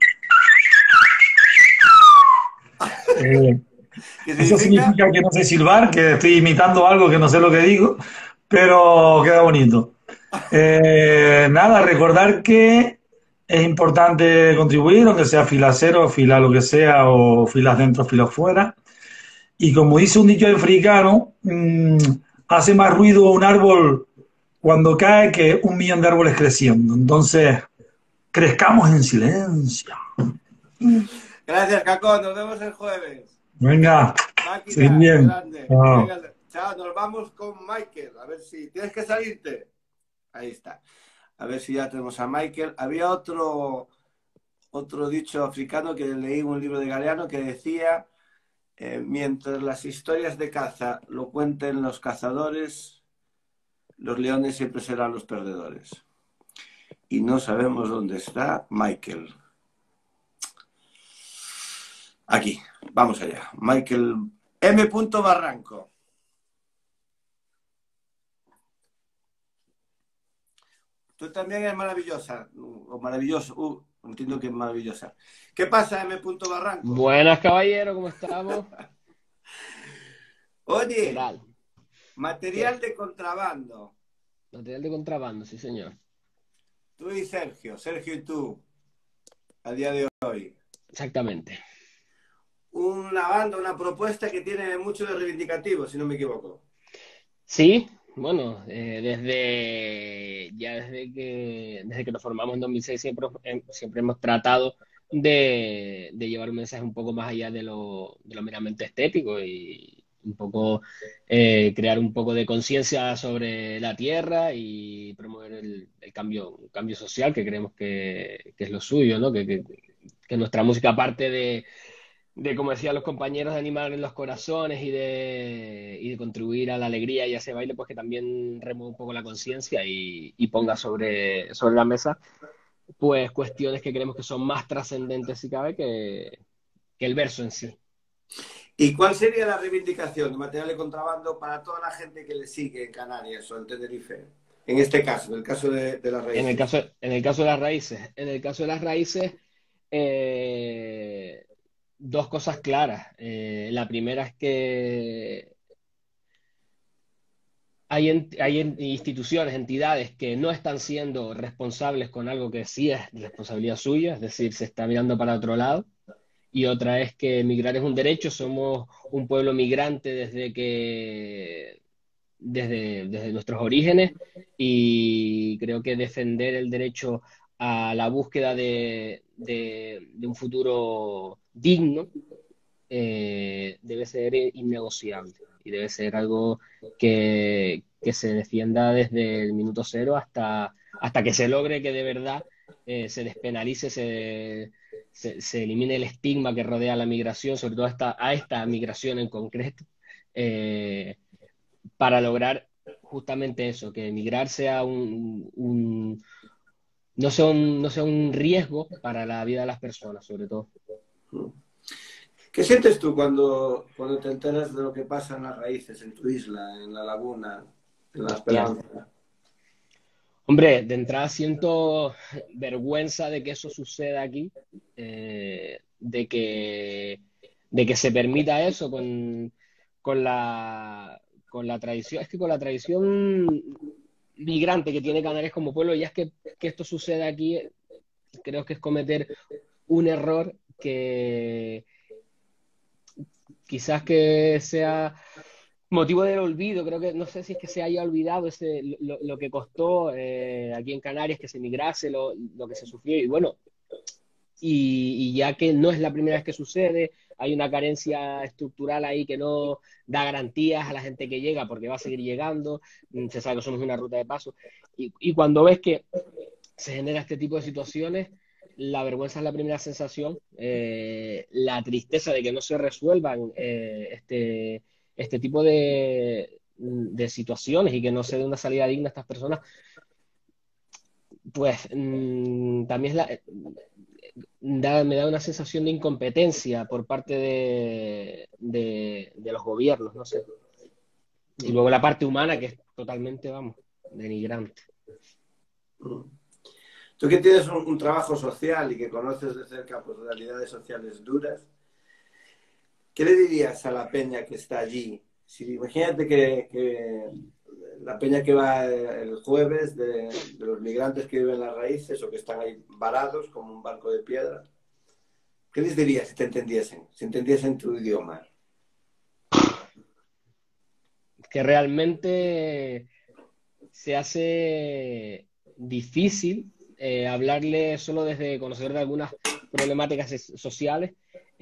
Eso significa que no sé silbar, que estoy imitando algo que no sé lo que digo, pero queda bonito. Nada, recordar que es importante contribuir, aunque sea fila cero, fila lo que sea, o filas dentro, filas fuera. Y como dice un dicho africano, hace más ruido un árbol cuando cae que 1.000.000 de árboles creciendo. Entonces, crezcamos en silencio. Gracias, Caco. Nos vemos el jueves. Venga, Máquina, bien. Grande. Chao. Venga, chao, nos vamos con Michael. A ver si tienes que salirte. Ahí está. A ver si ya tenemos a Michael. Había otro dicho africano que leí en un libro de Galeano que decía, mientras las historias de caza lo cuenten los cazadores, los leones siempre serán los perdedores. Y no sabemos dónde está Michael. Aquí, vamos allá. Michael M. Barranco. Tú también eres maravillosa, o maravilloso. Entiendo que es maravillosa. ¿Qué pasa, M. Barranco? Buenas, caballero, ¿cómo estamos? Oye, ¿Qué tal? material de contrabando. Material de contrabando, sí, señor. Tú y Sergio y tú, a día de hoy. Exactamente. Una banda, una propuesta que tiene mucho de reivindicativo, si no me equivoco. Sí, bueno, desde que nos formamos en 2006 siempre hemos tratado de llevar un mensaje un poco más allá de lo meramente estético y un poco crear un poco de conciencia sobre la tierra y promover un cambio social que creemos que es lo suyo, ¿no? Que nuestra música, aparte de, como decían los compañeros, de animar en los corazones y de contribuir a la alegría y a ese baile, pues que también remueva un poco la conciencia y ponga sobre la mesa pues cuestiones que creemos que son más trascendentes, si cabe, que el verso en sí. ¿Y cuál sería la reivindicación de material de contrabando para toda la gente que le sigue en Canarias o en Tenerife? En este caso, en el caso de las En el raíces. caso, en el caso de las raíces, en el caso de las raíces, dos cosas claras. La primera es que hay instituciones, entidades que no están siendo responsables con algo que sí es responsabilidad suya, es decir, se está mirando para otro lado. Y otra es que migrar es un derecho, somos un pueblo migrante desde nuestros orígenes, y creo que defender el derecho a la búsqueda de un futuro digno debe ser innegociable, y debe ser algo que se defienda desde el minuto cero hasta que se logre que de verdad se despenalice, se elimine el estigma que rodea la migración, sobre todo a esta migración en concreto, para lograr justamente eso, que emigrar sea no sea un riesgo para la vida de las personas, sobre todo. ¿Qué sientes tú cuando te enteras de lo que pasa en las raíces, en tu isla, en la laguna, en la Hostia. Esperanza? Hombre, de entrada siento vergüenza de que eso suceda aquí, de que se permita eso con con la tradición. Es que con la tradición migrante que tiene Canarias como pueblo, ya es que esto suceda aquí, creo que es cometer un error que quizás que sea motivo del olvido. Creo que no sé si es que se haya olvidado lo que costó aquí en Canarias que se migrase, lo que se sufrió, y bueno, y ya que no es la primera vez que sucede, hay una carencia estructural ahí que no da garantías a la gente que llega, porque va a seguir llegando, se sabe que somos una ruta de paso, y cuando ves que se genera este tipo de situaciones, la vergüenza es la primera sensación, la tristeza de que no se resuelvan este tipo de situaciones y que no se dé una salida digna a estas personas, pues también me da una sensación de incompetencia por parte de los gobiernos, no sé. Y luego la parte humana, que es totalmente, vamos, denigrante. Tú que tienes un trabajo social y que conoces de cerca pues, realidades sociales duras, ¿qué le dirías a la peña que está allí? Si, imagínate que la peña que va el jueves de los migrantes que viven en las raíces o que están ahí varados como un barco de piedra, ¿qué les dirías si entendiesen tu idioma? Que realmente se hace difícil hablarle solo desde conocer de algunas problemáticas sociales.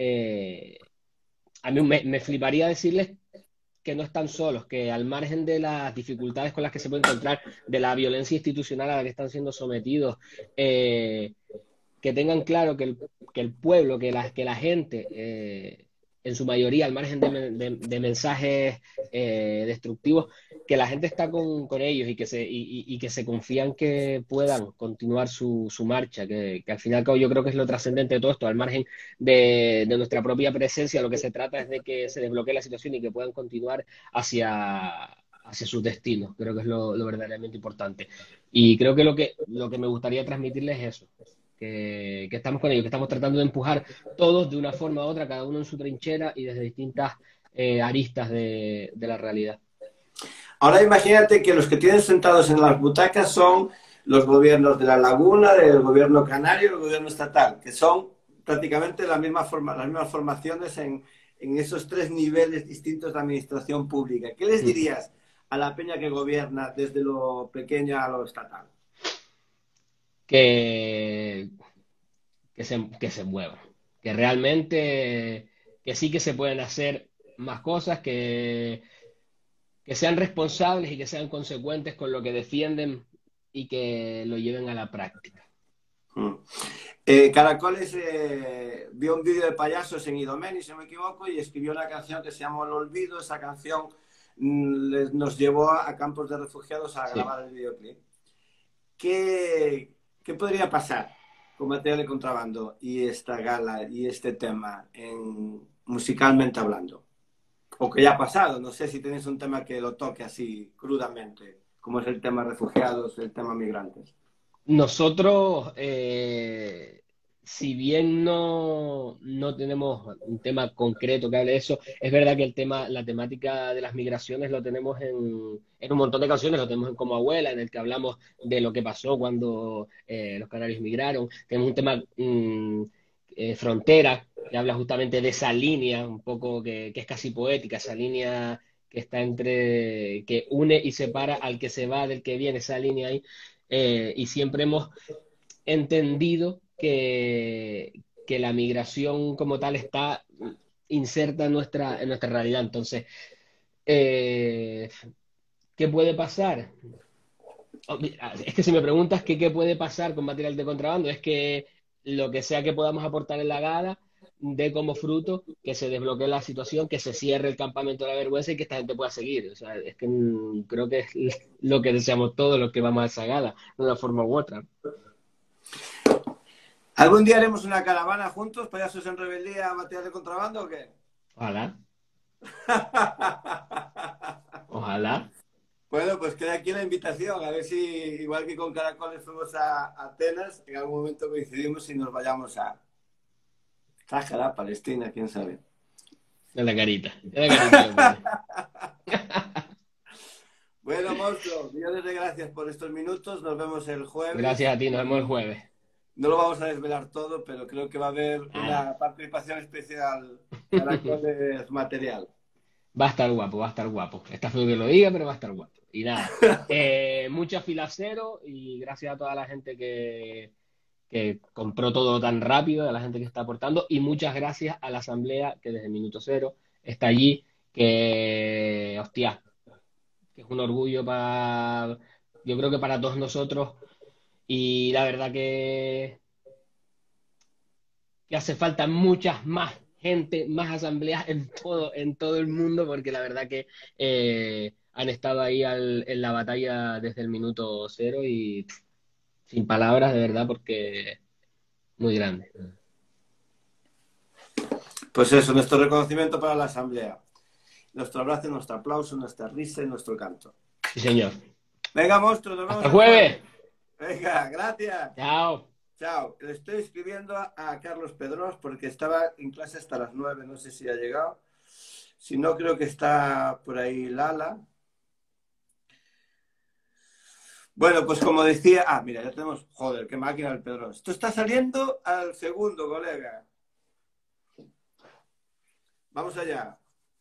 A mí me fliparía decirles que no están solos, que al margen de las dificultades con las que se pueden encontrar, de la violencia institucional a la que están siendo sometidos, que tengan claro que el pueblo, que la gente, en su mayoría, al margen de mensajes destructivos, que la gente está con ellos y que se confían que puedan continuar su marcha, que al final yo creo que es lo trascendente de todo esto, al margen de nuestra propia presencia. Lo que se trata es de que se desbloquee la situación y que puedan continuar hacia sus destinos. Creo que es lo verdaderamente importante. Y creo que lo que me gustaría transmitirles es eso, que estamos con ellos, que estamos tratando de empujar todos de una forma u otra, cada uno en su trinchera y desde distintas aristas de la realidad. Ahora imagínate que los que tienen sentados en las butacas son los gobiernos de la laguna, del gobierno canario y el gobierno estatal, que son prácticamente las mismas formaciones en esos tres niveles distintos de administración pública. ¿Qué les dirías a la peña que gobierna desde lo pequeño a lo estatal? Que se muevan, que realmente que sí que se pueden hacer más cosas, que sean responsables y que sean consecuentes con lo que defienden y que lo lleven a la práctica. Caracoles vio un vídeo de payasos en Idomeni, si no me equivoco, y escribió una canción que se llama El Olvido. Esa canción nos llevó a campos de refugiados a grabar el videoclip. ¿Qué podría pasar con material de contrabando y esta gala y este tema musicalmente hablando? o que ya ha pasado. No sé si tenéis un tema que lo toque así crudamente, como es el tema refugiados, el tema migrantes. Nosotros, si bien no tenemos un tema concreto que hable de eso, es verdad que la temática de las migraciones lo tenemos en un montón de canciones, lo tenemos en Como Abuela, en el que hablamos de lo que pasó cuando los canarios migraron. Tenemos un tema, Frontera, que habla justamente de esa línea, un poco que es casi poética, esa línea que está que une y separa al que se va del que viene, esa línea ahí. Y siempre hemos entendido que la migración como tal está inserta en nuestra realidad. Entonces, eh, ¿qué puede pasar? Es que si me preguntas qué puede pasar con material de contrabando, es que lo que sea que podamos aportar en la gala dé como fruto que se desbloquee la situación, que se cierre el campamento de la vergüenza y que esta gente pueda seguir. O sea, es que creo que es lo que deseamos todos los que vamos a esa gala, de una forma u otra. ¿Algún día haremos una caravana juntos, payasos en rebeldía, material de contrabando o qué? Ojalá. Ojalá. Bueno, pues queda aquí la invitación, a ver si, igual que con Caracoles fuimos a Atenas, en algún momento coincidimos y nos vayamos a Sáhara, Palestina, quién sabe. En la carita. En la carita. Bueno, monstruo, millones de gracias por estos minutos, nos vemos el jueves. Gracias a ti, nos vemos el jueves. No lo vamos a desvelar todo, pero creo que va a haber una participación especial Caracoles material. Va a estar guapo, va a estar guapo. Está feo que lo diga, pero va a estar guapo. Y nada, mucha fila cero y gracias a toda la gente que compró todo tan rápido, a la gente que está aportando y muchas gracias a la asamblea que desde el minuto cero está allí, hostia, que es un orgullo yo creo que para todos nosotros y la verdad que hace falta muchas más gente, más asambleas en todo el mundo, porque la verdad que han estado ahí en la batalla desde el minuto cero y sin palabras, de verdad, porque muy grande. Pues eso, nuestro reconocimiento para la asamblea. Nuestro abrazo, nuestro aplauso, nuestra risa y nuestro canto. Sí, señor. Venga, monstruo, nos vemos ¡Hasta el jueves! Venga, gracias. Chao. Chao. Le estoy escribiendo a Carlos Pedros porque estaba en clase hasta las 9, no sé si ha llegado. Si no, creo que está por ahí Lala. Bueno, pues como decía... Ah, mira, ya tenemos... Joder, qué máquina el Pedros. Esto está saliendo al segundo, colega. Vamos allá.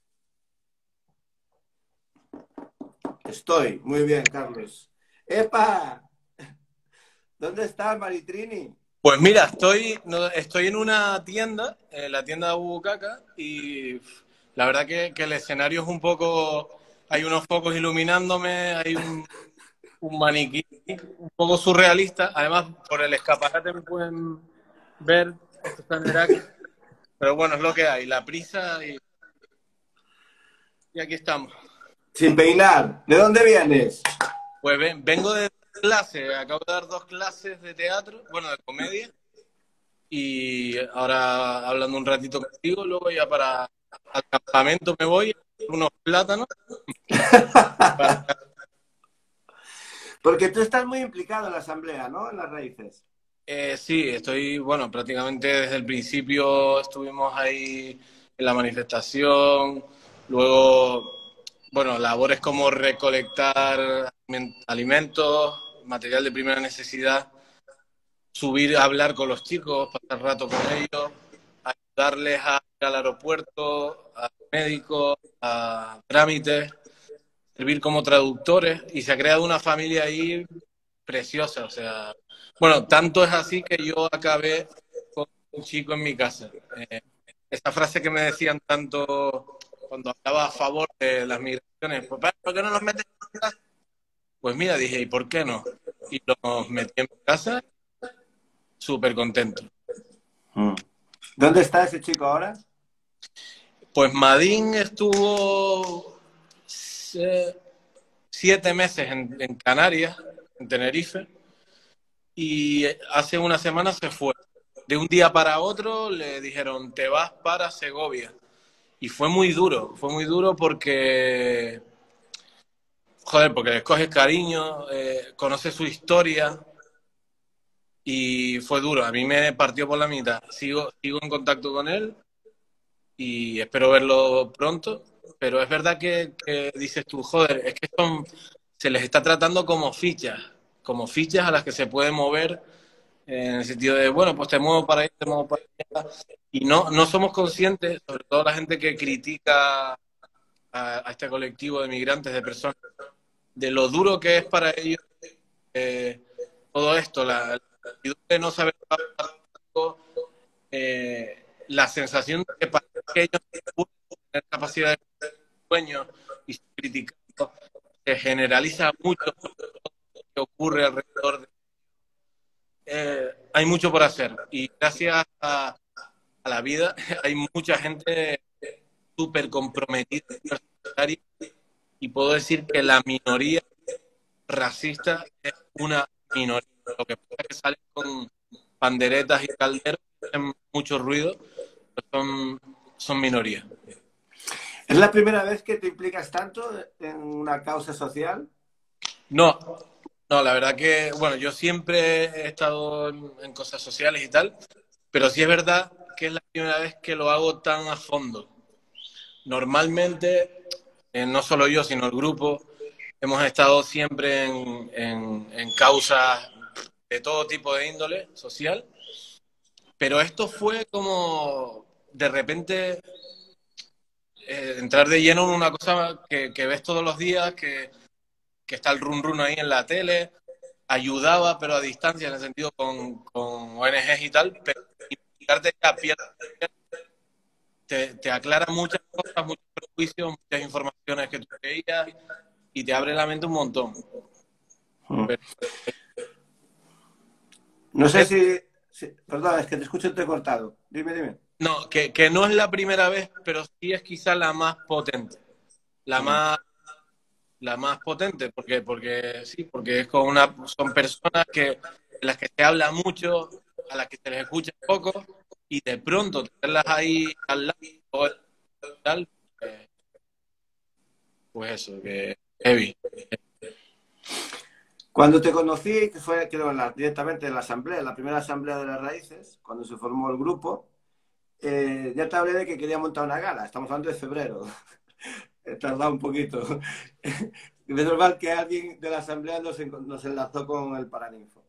Estoy. Muy bien, Carlos. ¡Epa! ¿Dónde estás, Maritrini? Pues mira, estoy en una tienda, la tienda de Bubucaca, y la verdad que el escenario es un poco... Hay unos focos iluminándome, hay un maniquí un poco surrealista. Además, por el escaparate me pueden ver, esto está en Heracles. Pero bueno, es lo que hay, la prisa y aquí estamos. Sin peinar. ¿De dónde vienes? Pues vengo de clase, acabo de dar 2 clases de teatro, bueno, de comedia, y ahora hablando un ratito contigo, luego ya al campamento me voy, unos plátanos. Porque tú estás muy implicado en la asamblea, ¿no? En las raíces. Sí, estoy, bueno, prácticamente desde el principio estuvimos ahí en la manifestación, luego, bueno, labores como recolectar alimentos, material de primera necesidad, subir a hablar con los chicos, pasar rato con ellos, ayudarles a ir al aeropuerto, a médicos, a trámites, servir como traductores, y se ha creado una familia ahí preciosa, o sea, bueno, tanto es así que yo acabé con un chico en mi casa. Esa frase que me decían tanto cuando hablaba a favor de las migraciones, pues, ¿por qué no nos meten en casa? Pues mira, dije, ¿y por qué no? Y los metí en mi casa, súper contento. ¿Dónde está ese chico ahora? Pues Madín estuvo 7 meses en Canarias, en Tenerife, y hace una semana se fue. De un día para otro le dijeron, te vas para Segovia. Y fue muy duro porque, joder, porque les coges cariño, conoces su historia y fue duro. A mí me partió por la mitad. Sigo en contacto con él y espero verlo pronto, pero es verdad que dices tú, joder, es que se les está tratando como fichas a las que se puede mover en el sentido de, bueno, pues te muevo para ahí, te muevo para allá. Y no somos conscientes, sobre todo la gente que critica a este colectivo de migrantes, de personas, de lo duro que es para ellos todo esto, la actitud de no saber trabajar, la sensación de que para que ellos no pueden tener capacidad de sueño y ser criticados, se generaliza mucho lo que ocurre alrededor de hay mucho por hacer y gracias a la vida hay mucha gente súper comprometida y puedo decir que la minoría racista es una minoría. Lo que pasa es que salen con panderetas y calderos, hacen mucho ruido, pero son minorías. ¿Es la primera vez que te implicas tanto en una causa social? No, la verdad que, bueno, yo siempre he estado en cosas sociales y tal, pero sí es verdad que es la primera vez que lo hago tan a fondo. Normalmente, no solo yo, sino el grupo, hemos estado siempre en causas de todo tipo de índole social, pero esto fue como de repente entrar de lleno en una cosa que ves todos los días, que está el run run ahí en la tele, ayudaba, pero a distancia, en el sentido con ONGs y tal, pero implicarte a piel te aclara muchas cosas, muchos prejuicios, muchas informaciones que tú creías y te abre la mente un montón. Pero, no sé si... Perdón, es que te escucho entrecortado. Dime. No, que no es la primera vez, pero sí es quizá la más potente. La más potente, porque es son personas de las que se habla mucho, a las que se les escucha poco, y de pronto tenerlas ahí al lado, tal, pues eso, que heavy. Cuando te conocí, que fue creo, directamente en la asamblea, en la primera asamblea de las raíces, cuando se formó el grupo, ya te hablé de que quería montar una gala. Estamos hablando de febrero. He tardado un poquito. Es normal que alguien de la asamblea nos enlazó con el Paraninfo.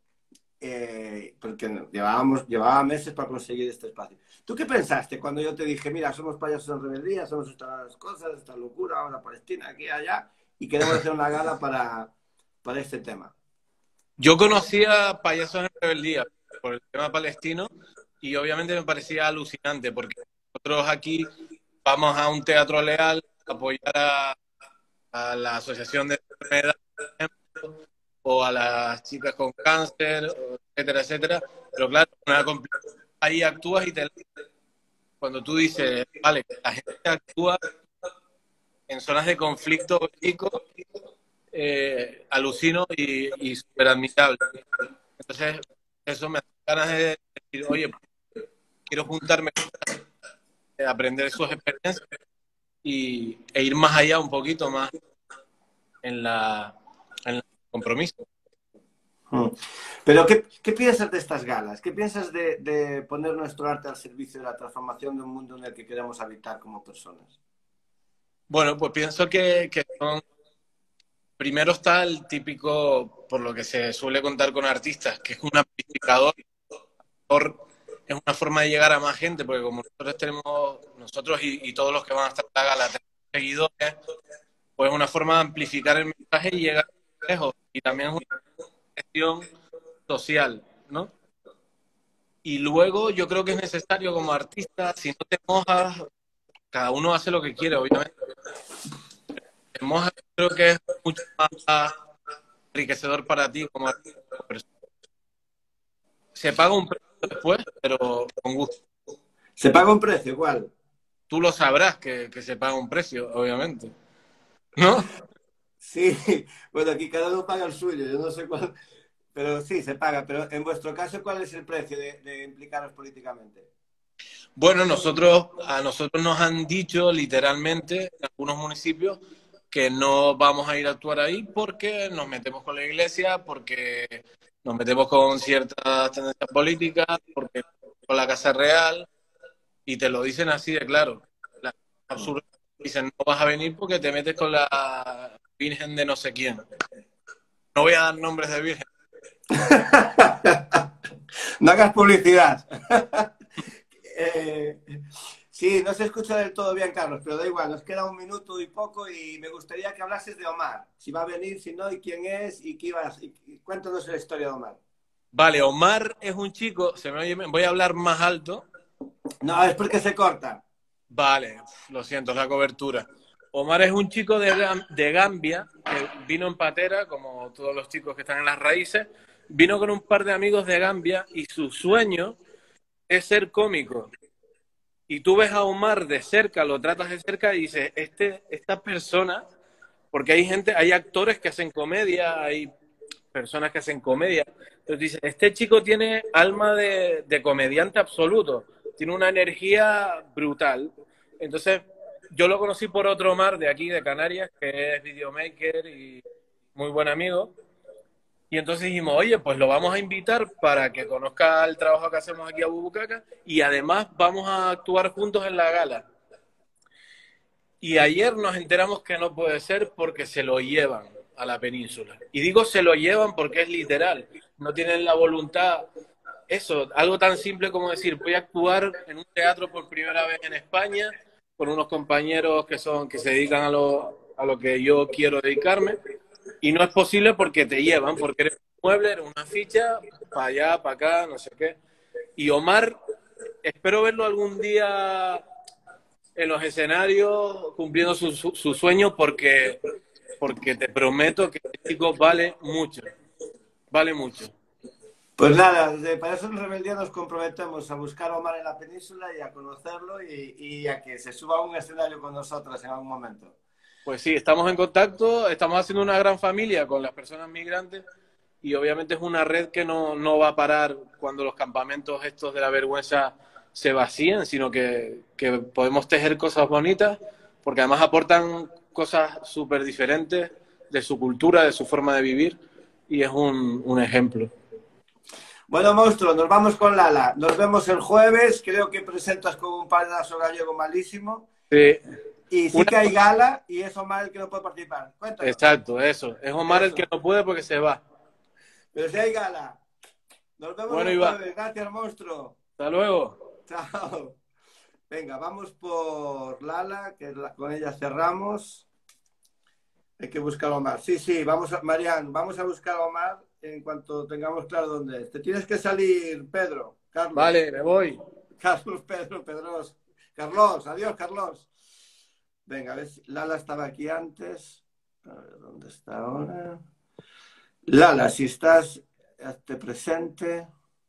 Porque llevaba meses para conseguir este espacio. ¿Tú qué pensaste cuando yo te dije, mira, somos payasos en rebeldía, somos estas cosas, esta locura, ahora Palestina, aquí y allá, y queremos hacer una gala para este tema? Yo conocía Payasos en Rebeldía por el tema palestino y obviamente me parecía alucinante porque nosotros aquí vamos a un teatro leal a apoyar a la asociación de enfermedades, o a las chicas con cáncer, etcétera, etcétera. Pero claro, ahí actúas y cuando tú dices, vale, la gente actúa en zonas de conflicto bélico, alucino y súper admirable. Entonces, eso me da ganas de decir, oye, quiero juntarme, aprender sus experiencias e ir más allá un poquito más en el compromiso. Pero, ¿qué piensas de estas galas? ¿Qué piensas de poner nuestro arte al servicio de la transformación de un mundo en el que queremos habitar como personas? Bueno, pues pienso que son... Primero está el típico, por lo que se suele contar con artistas, que es un amplificador. Es una forma de llegar a más gente, porque como nosotros y todos los que van a estar en la gala tenemos seguidores, pues es una forma de amplificar el mensaje y llegar lejos. Y también es una cuestión social, ¿no? Y luego yo creo que es necesario como artista, si no te mojas, cada uno hace lo que quiere, obviamente. Te mojas, creo que es mucho más enriquecedor para ti como artista. Se paga un precio después, pero con gusto. ¿Se paga un precio? ¿Cuál? Tú lo sabrás que se paga un precio, obviamente. ¿No? Sí, bueno, aquí cada uno paga el suyo, yo no sé cuál, pero sí, se paga. Pero en vuestro caso, ¿cuál es el precio de implicaros políticamente? Bueno, a nosotros nos han dicho literalmente en algunos municipios que no vamos a ir a actuar ahí porque nos metemos con la iglesia, porque nos metemos con ciertas tendencias políticas, porque con la Casa Real, y te lo dicen así de claro. La, absurdo, dicen, no vas a venir porque te metes con la Virgen de no sé quién. No voy a dar nombres de virgen. No hagas publicidad. Sí, no se escucha del todo bien, Carlos, pero da igual, nos queda un minuto y poco y me gustaría que hablases de Omar. Si va a venir, si no, y quién es, y qué ibas. Cuéntanos la historia de Omar. Vale, Omar es un chico, se me oye, voy a hablar más alto. No, es porque se corta. Vale, lo siento, es la cobertura. Omar es un chico de Gambia, que vino en patera, como todos los chicos que están en las raíces. Vino con un par de amigos de Gambia y su sueño es ser cómico. Y tú ves a Omar de cerca, lo tratas de cerca y dices, esta persona, porque hay actores que hacen comedia, hay personas que hacen comedia. Entonces dices, este chico tiene alma de comediante absoluto, tiene una energía brutal. Entonces, yo lo conocí por otro Omar de aquí, de Canarias, que es videomaker y muy buen amigo. Y entonces dijimos, oye, pues lo vamos a invitar para que conozca el trabajo que hacemos aquí a Bubucaca y además vamos a actuar juntos en la gala. Y ayer nos enteramos que no puede ser porque se lo llevan a la península. Y digo se lo llevan porque es literal. No tienen la voluntad. Eso, algo tan simple como decir, voy a actuar en un teatro por primera vez en España con unos compañeros que se dedican a lo que yo quiero dedicarme. Y no es posible porque te llevan, porque eres un mueble, eres una ficha, para allá, para acá, no sé qué. Y Omar, espero verlo algún día en los escenarios cumpliendo su sueño porque te prometo que este chico vale mucho. Vale mucho. Pues nada, para eso en Rebeldía nos comprometemos a buscar a Omar en la península y a conocerlo y a que se suba a un escenario con nosotros en algún momento. Pues sí, estamos en contacto, estamos haciendo una gran familia con las personas migrantes y obviamente es una red que no va a parar cuando los campamentos estos de la vergüenza se vacíen, sino que podemos tejer cosas bonitas porque además aportan cosas súper diferentes de su cultura, de su forma de vivir y es un ejemplo. Bueno, monstruo, nos vamos con Lala. Nos vemos el jueves, creo que presentas con un payaso gallego malísimo. Sí. Y sí que hay gala y es Omar el que no puede participar. Cuéntanos. Exacto, eso. Es Omar el que no puede porque se va. Pero si hay gala. Nos vemos el jueves. Gracias, monstruo. Hasta luego. Chao. Venga, vamos por Lala, que con ella cerramos. Hay que buscar a Omar. Sí, Marian, vamos a buscar a Omar en cuanto tengamos claro dónde es. Te tienes que salir, Pedro. Carlos. Vale, me voy. Carlos, Pedro, Pedros. Carlos, adiós, Carlos. Venga, a ver si Lala estaba aquí antes. A ver, ¿dónde está ahora? Lala, si estás, hazte presente.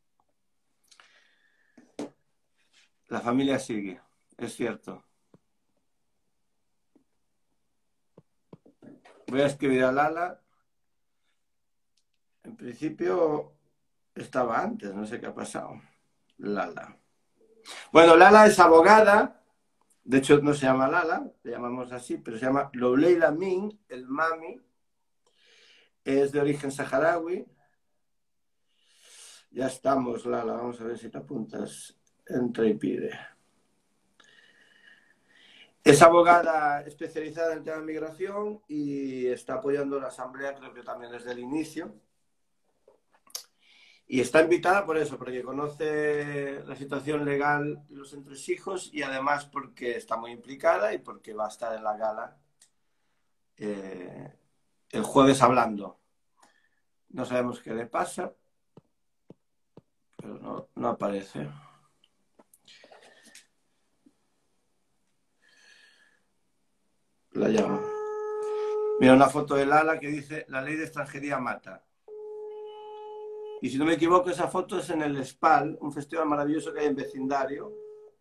La familia sigue, es cierto. Voy a escribir a Lala. En principio estaba antes, no sé qué ha pasado. Lala. Bueno, Lala es abogada. De hecho, no se llama Lala, le llamamos así, pero se llama Louleila Min, el mami. Es de origen saharaui. Ya estamos, Lala, vamos a ver si te apuntas. Entra y pide. Es abogada especializada en el tema de migración y está apoyando la asamblea, creo que también desde el inicio. Y está invitada por eso, porque conoce la situación legal de los entresijos y además porque está muy implicada y porque va a estar en la gala el jueves hablando. No sabemos qué le pasa, pero no aparece. La llamo. Mira una foto de Lala que dice: la ley de extranjería mata. Y si no me equivoco, esa foto es en el SPAL, un festival maravilloso que hay en vecindario,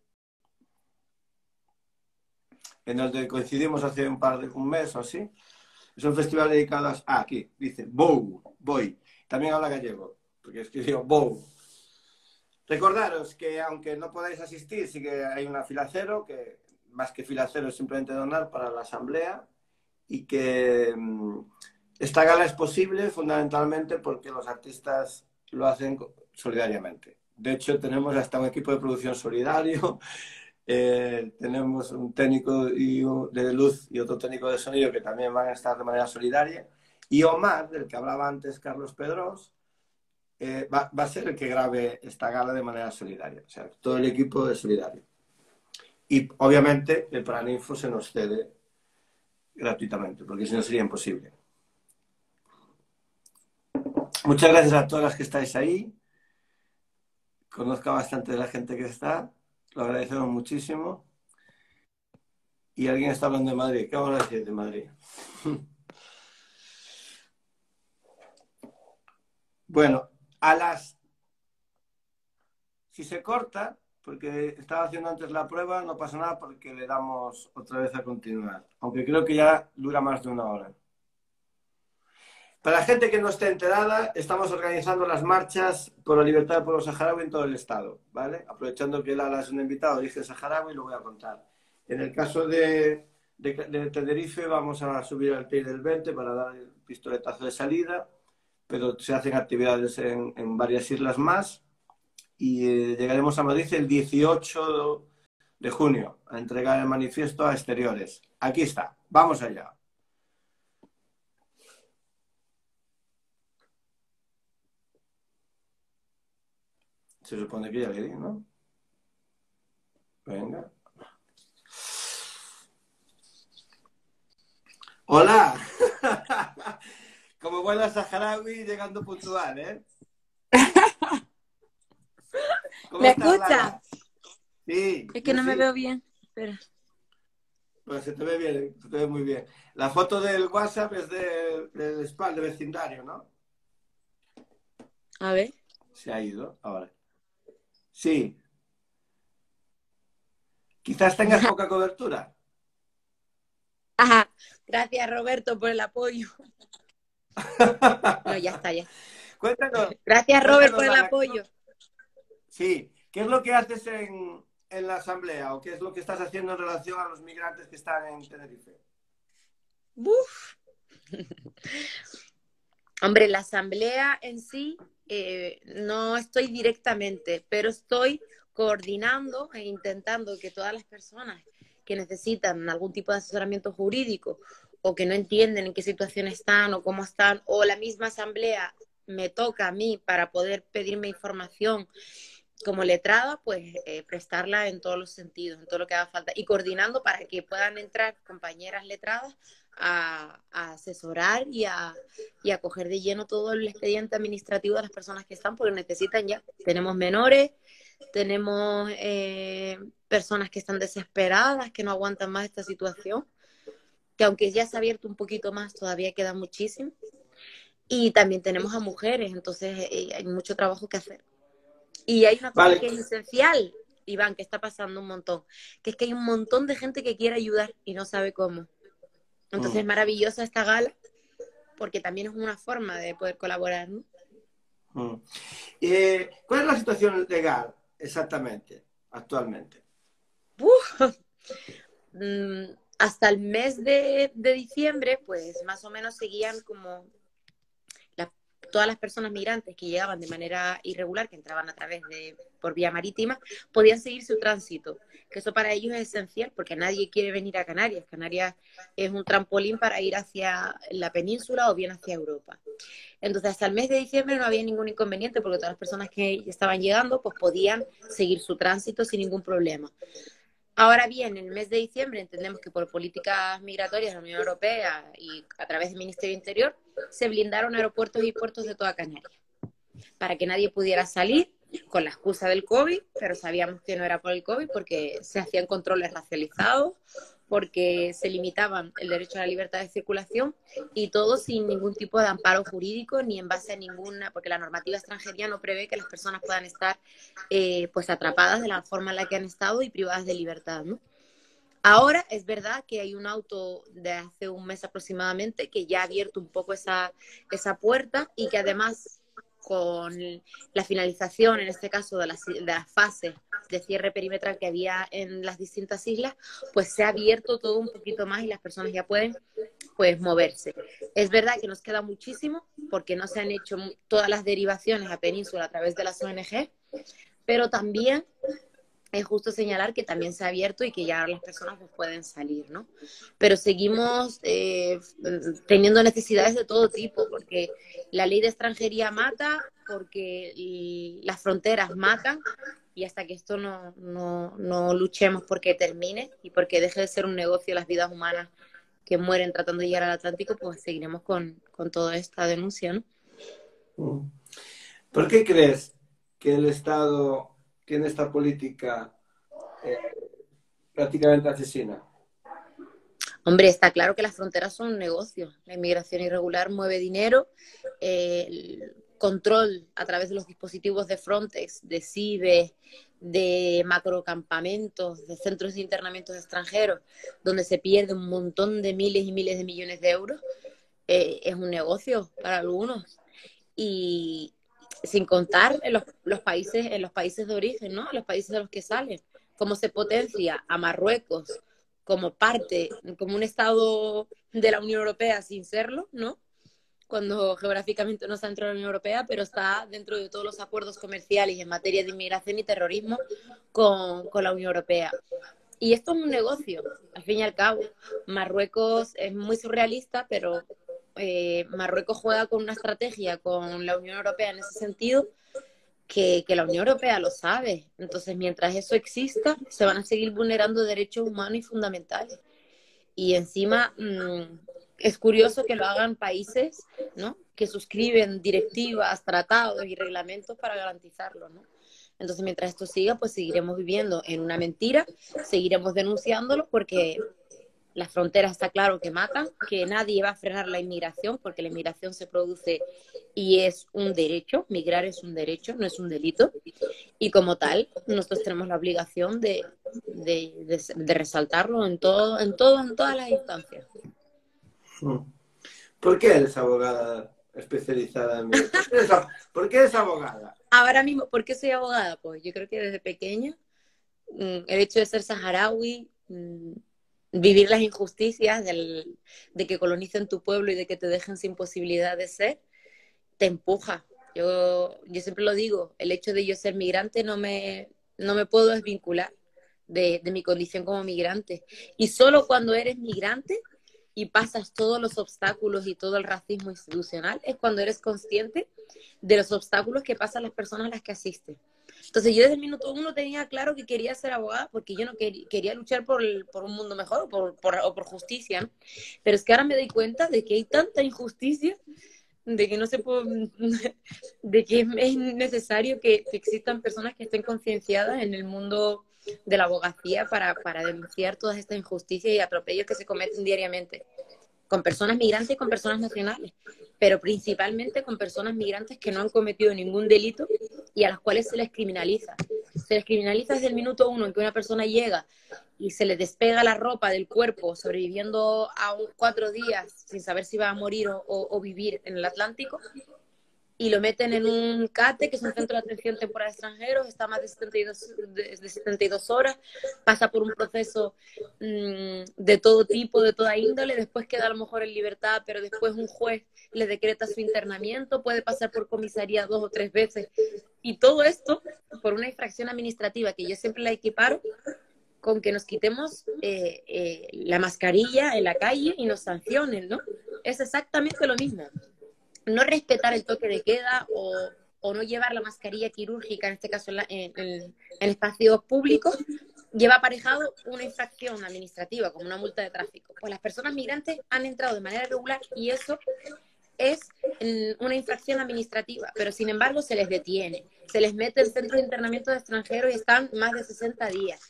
en el que coincidimos hace un mes o así. Es un festival dedicado a... Ah, aquí, dice, voy. También habla gallego, porque escribió Bou. Recordaros que aunque no podáis asistir, sí que hay una fila cero, que más que fila cero es simplemente donar para la asamblea, y que esta gala es posible fundamentalmente porque los artistas lo hacen solidariamente. De hecho, tenemos hasta un equipo de producción solidario, tenemos un técnico de luz y otro técnico de sonido que también van a estar de manera solidaria. Y Omar, del que hablaba antes Carlos Pedros, va a ser el que grabe esta gala de manera solidaria. O sea, todo el equipo es solidario. Y obviamente el Paraninfo se nos cede gratuitamente, porque si no sería imposible. Muchas gracias a todas las que estáis ahí. Conozco bastante de la gente que está. Lo agradecemos muchísimo. Y alguien está hablando de Madrid. ¿Qué vamos a decir de Madrid? Bueno, si se corta, porque estaba haciendo antes la prueba, no pasa nada porque le damos otra vez a continuar. Aunque creo que ya dura más de 1 hora. Para la gente que no esté enterada, estamos organizando las marchas por la libertad del pueblo saharaui en todo el estado, ¿vale? Aprovechando que Lala es un invitado de origen saharaui, lo voy a contar. En el caso de Tenerife, vamos a subir al PIR del 20 para dar el pistoletazo de salida, pero se hacen actividades en varias islas más, y llegaremos a Madrid el 18 de junio a entregar el manifiesto a exteriores. Aquí está, vamos allá. Se supone que ya le di, ¿no? Venga. ¡Hola! Como buena saharaui, llegando puntual, ¿eh? ¿Me escucha? Sí. Es que no me veo bien. Espera. Pues se te ve bien, se te ve muy bien. La foto del WhatsApp es del spa, del vecindario, ¿no? A ver. Se ha ido ahora. Sí. Quizás tengas poca cobertura. Ajá. Gracias, Roberto, por el apoyo. No, ya está, ya. Cuéntanos. Gracias, Robert, por el apoyo. Sí. ¿Qué es lo que haces en la asamblea o qué es lo que estás haciendo en relación a los migrantes que están en Tenerife? Uf. Hombre, la asamblea en sí no estoy directamente, pero estoy coordinando e intentando que todas las personas que necesitan algún tipo de asesoramiento jurídico o que no entienden en qué situación están o cómo están, o la misma asamblea me toca a mí para poder pedirme información como letrada, pues prestarla en todos los sentidos, en todo lo que haga falta, y coordinando para que puedan entrar compañeras letradas a asesorar y a coger de lleno todo el expediente administrativo de las personas que están, porque necesitan ya. Tenemos menores, tenemos personas que están desesperadas, que no aguantan más esta situación, que aunque ya se ha abierto un poquito más, todavía queda muchísimo. Y también tenemos a mujeres, entonces hay mucho trabajo que hacer. Y hay una cosa que es esencial, Iván, que está pasando un montón, que es que hay un montón de gente que quiere ayudar y no sabe cómo. Entonces es maravillosa esta gala, porque también es una forma de poder colaborar, ¿no? ¿Cuál es la situación legal exactamente, actualmente? Hasta el mes de diciembre, pues más o menos seguían como todas las personas migrantes que llegaban de manera irregular, que entraban a través por vía marítima, podían seguir su tránsito, que eso para ellos es esencial porque nadie quiere venir a Canarias. Canarias es un trampolín para ir hacia la península o bien hacia Europa. Entonces hasta el mes de diciembre no había ningún inconveniente porque todas las personas que estaban llegando pues podían seguir su tránsito sin ningún problema. Ahora bien, en el mes de diciembre entendemos que por políticas migratorias de la Unión Europea y a través del Ministerio del Interior se blindaron aeropuertos y puertos de toda Canarias para que nadie pudiera salir con la excusa del COVID, pero sabíamos que no era por el COVID porque se hacían controles racializados, porque se limitaban el derecho a la libertad de circulación y todo sin ningún tipo de amparo jurídico ni en base a ninguna, porque la normativa extranjería no prevé que las personas puedan estar pues atrapadas de la forma en la que han estado y privadas de libertad, ¿no? Ahora es verdad que hay un auto de hace un mes aproximadamente que ya ha abierto un poco esa puerta y que además con la finalización, en este caso, de las fases de cierre perimetral que había en las distintas islas, pues se ha abierto todo un poquito más y las personas ya pueden pues moverse. Es verdad que nos queda muchísimo porque no se han hecho todas las derivaciones a península a través de las ONG, pero también es justo señalar que también se ha abierto y que ya las personas pues, pueden salir, ¿no? Pero seguimos teniendo necesidades de todo tipo, porque la ley de extranjería mata, porque las fronteras matan, y hasta que esto no luchemos porque termine y porque deje de ser un negocio las vidas humanas que mueren tratando de llegar al Atlántico, pues seguiremos con toda esta denuncia, ¿no? ¿Por qué crees que el Estado tiene esta política prácticamente asesina? Hombre, está claro que las fronteras son un negocio. La inmigración irregular mueve dinero, el control a través de los dispositivos de Frontex, de CIBE, de macrocampamentos, de centros de internamientos extranjeros, donde se pierde un montón de miles y miles de millones de euros, es un negocio para algunos. Y sin contar en los países de origen, ¿no? Los países de los que salen, cómo se potencia a Marruecos como como un estado de la Unión Europea sin serlo, ¿no? Cuando geográficamente no está dentro de la Unión Europea, pero está dentro de todos los acuerdos comerciales en materia de inmigración y terrorismo con la Unión Europea. Y esto es un negocio, al fin y al cabo. Marruecos es muy surrealista, pero Marruecos juega con una estrategia con la Unión Europea en ese sentido, que la Unión Europea lo sabe. Entonces, mientras eso exista, se van a seguir vulnerando derechos humanos y fundamentales. Y encima es curioso que lo hagan países, ¿no?, que suscriben directivas, tratados y reglamentos para garantizarlo, ¿no? Entonces, mientras esto siga, pues seguiremos viviendo en una mentira, seguiremos denunciándolo porque las fronteras está claro que matan, que nadie va a frenar la inmigración porque la inmigración se produce y es un derecho, migrar es un derecho, no es un delito, y como tal nosotros tenemos la obligación de resaltarlo en todas las instancias. ¿Por qué eres abogada especializada en migración? ¿Por qué eres abogada? Ahora mismo, ¿por qué soy abogada? Pues yo creo que desde pequeña el hecho de ser saharaui, vivir las injusticias de que colonicen tu pueblo y de que te dejen sin posibilidad de ser, te empuja. Yo siempre lo digo, el hecho de yo ser migrante no me puedo desvincular de mi condición como migrante. Y solo cuando eres migrante y pasas todos los obstáculos y todo el racismo institucional es cuando eres consciente de los obstáculos que pasan las personas a las que asistes. Entonces yo desde el minuto 1 tenía claro que quería ser abogada porque yo no quería luchar por un mundo mejor o por justicia, ¿no? Pero es que ahora me doy cuenta de que hay tanta injusticia, de que no se puede, de que es necesario que existan personas que estén concienciadas en el mundo de la abogacía para denunciar todas estas injusticias y atropellos que se cometen diariamente con personas migrantes y con personas nacionales, pero principalmente con personas migrantes que no han cometido ningún delito y a las cuales se les criminaliza. Se les criminaliza desde el minuto 1 en que una persona llega y se le despega la ropa del cuerpo sobreviviendo a 4 días sin saber si va a morir o vivir en el Atlántico, y lo meten en un CATE, que es un centro de atención temporal a extranjeros, está más de 72 horas, pasa por un proceso de todo tipo, de toda índole, después queda a lo mejor en libertad, pero después un juez le decreta su internamiento, puede pasar por comisaría 2 o 3 veces, y todo esto por una infracción administrativa que yo siempre la equiparo con que nos quitemos la mascarilla en la calle y nos sancionen, ¿no? Es exactamente lo mismo. No respetar el toque de queda o no llevar la mascarilla quirúrgica, en este caso en espacios públicos, lleva aparejado una infracción administrativa, como una multa de tráfico. Pues las personas migrantes han entrado de manera irregular y eso es una infracción administrativa, pero sin embargo se les detiene, se les mete en centros de internamiento de extranjeros y están más de 60 días.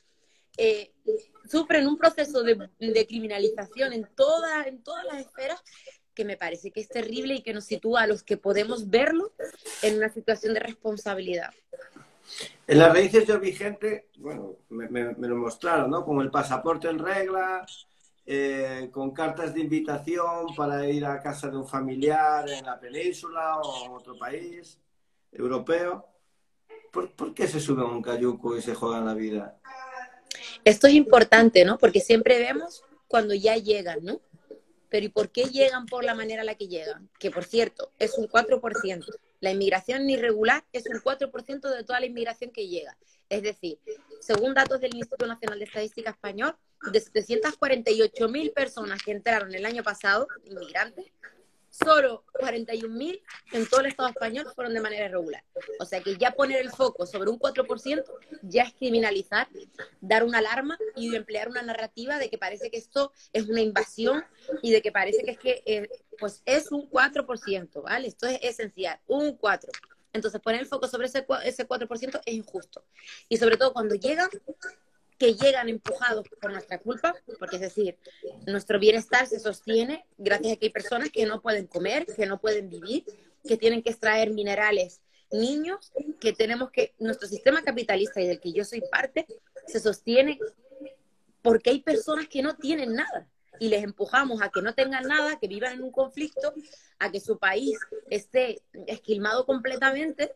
Sufren un proceso de criminalización en todas las esferas, que me parece que es terrible y que nos sitúa a los que podemos verlo en una situación de responsabilidad. En las raíces yo vi gente, bueno, me lo mostraron, ¿no? Con el pasaporte en regla, con cartas de invitación para ir a casa de un familiar en la península o en otro país. europeo, ¿por qué se suben a un cayuco y se juegan la vida? Esto es importante, ¿no? Porque siempre vemos cuando ya llegan, ¿no? Pero ¿y por qué llegan por la manera en la que llegan? Que, por cierto, es un 4%. La inmigración irregular es un 4% de toda la inmigración que llega. Es decir, según datos del Instituto Nacional de Estadística Español, de 748.000 personas que entraron el año pasado, inmigrantes, solo 41.000 en todo el Estado español fueron de manera irregular. O sea que ya poner el foco sobre un 4% ya es criminalizar, dar una alarma y emplear una narrativa de que parece que esto es una invasión y de que parece que pues es un 4%, ¿vale? Esto es esencial, un 4%. Entonces poner el foco sobre ese 4% es injusto. Y sobre todo cuando llegan, que llegan empujados por nuestra culpa, porque es decir, nuestro bienestar se sostiene gracias a que hay personas que no pueden comer, que no pueden vivir, que tienen que extraer minerales, niños, que tenemos que, nuestro sistema capitalista y del que yo soy parte, se sostiene porque hay personas que no tienen nada y les empujamos a que no tengan nada, que vivan en un conflicto, a que su país esté esquilmado completamente.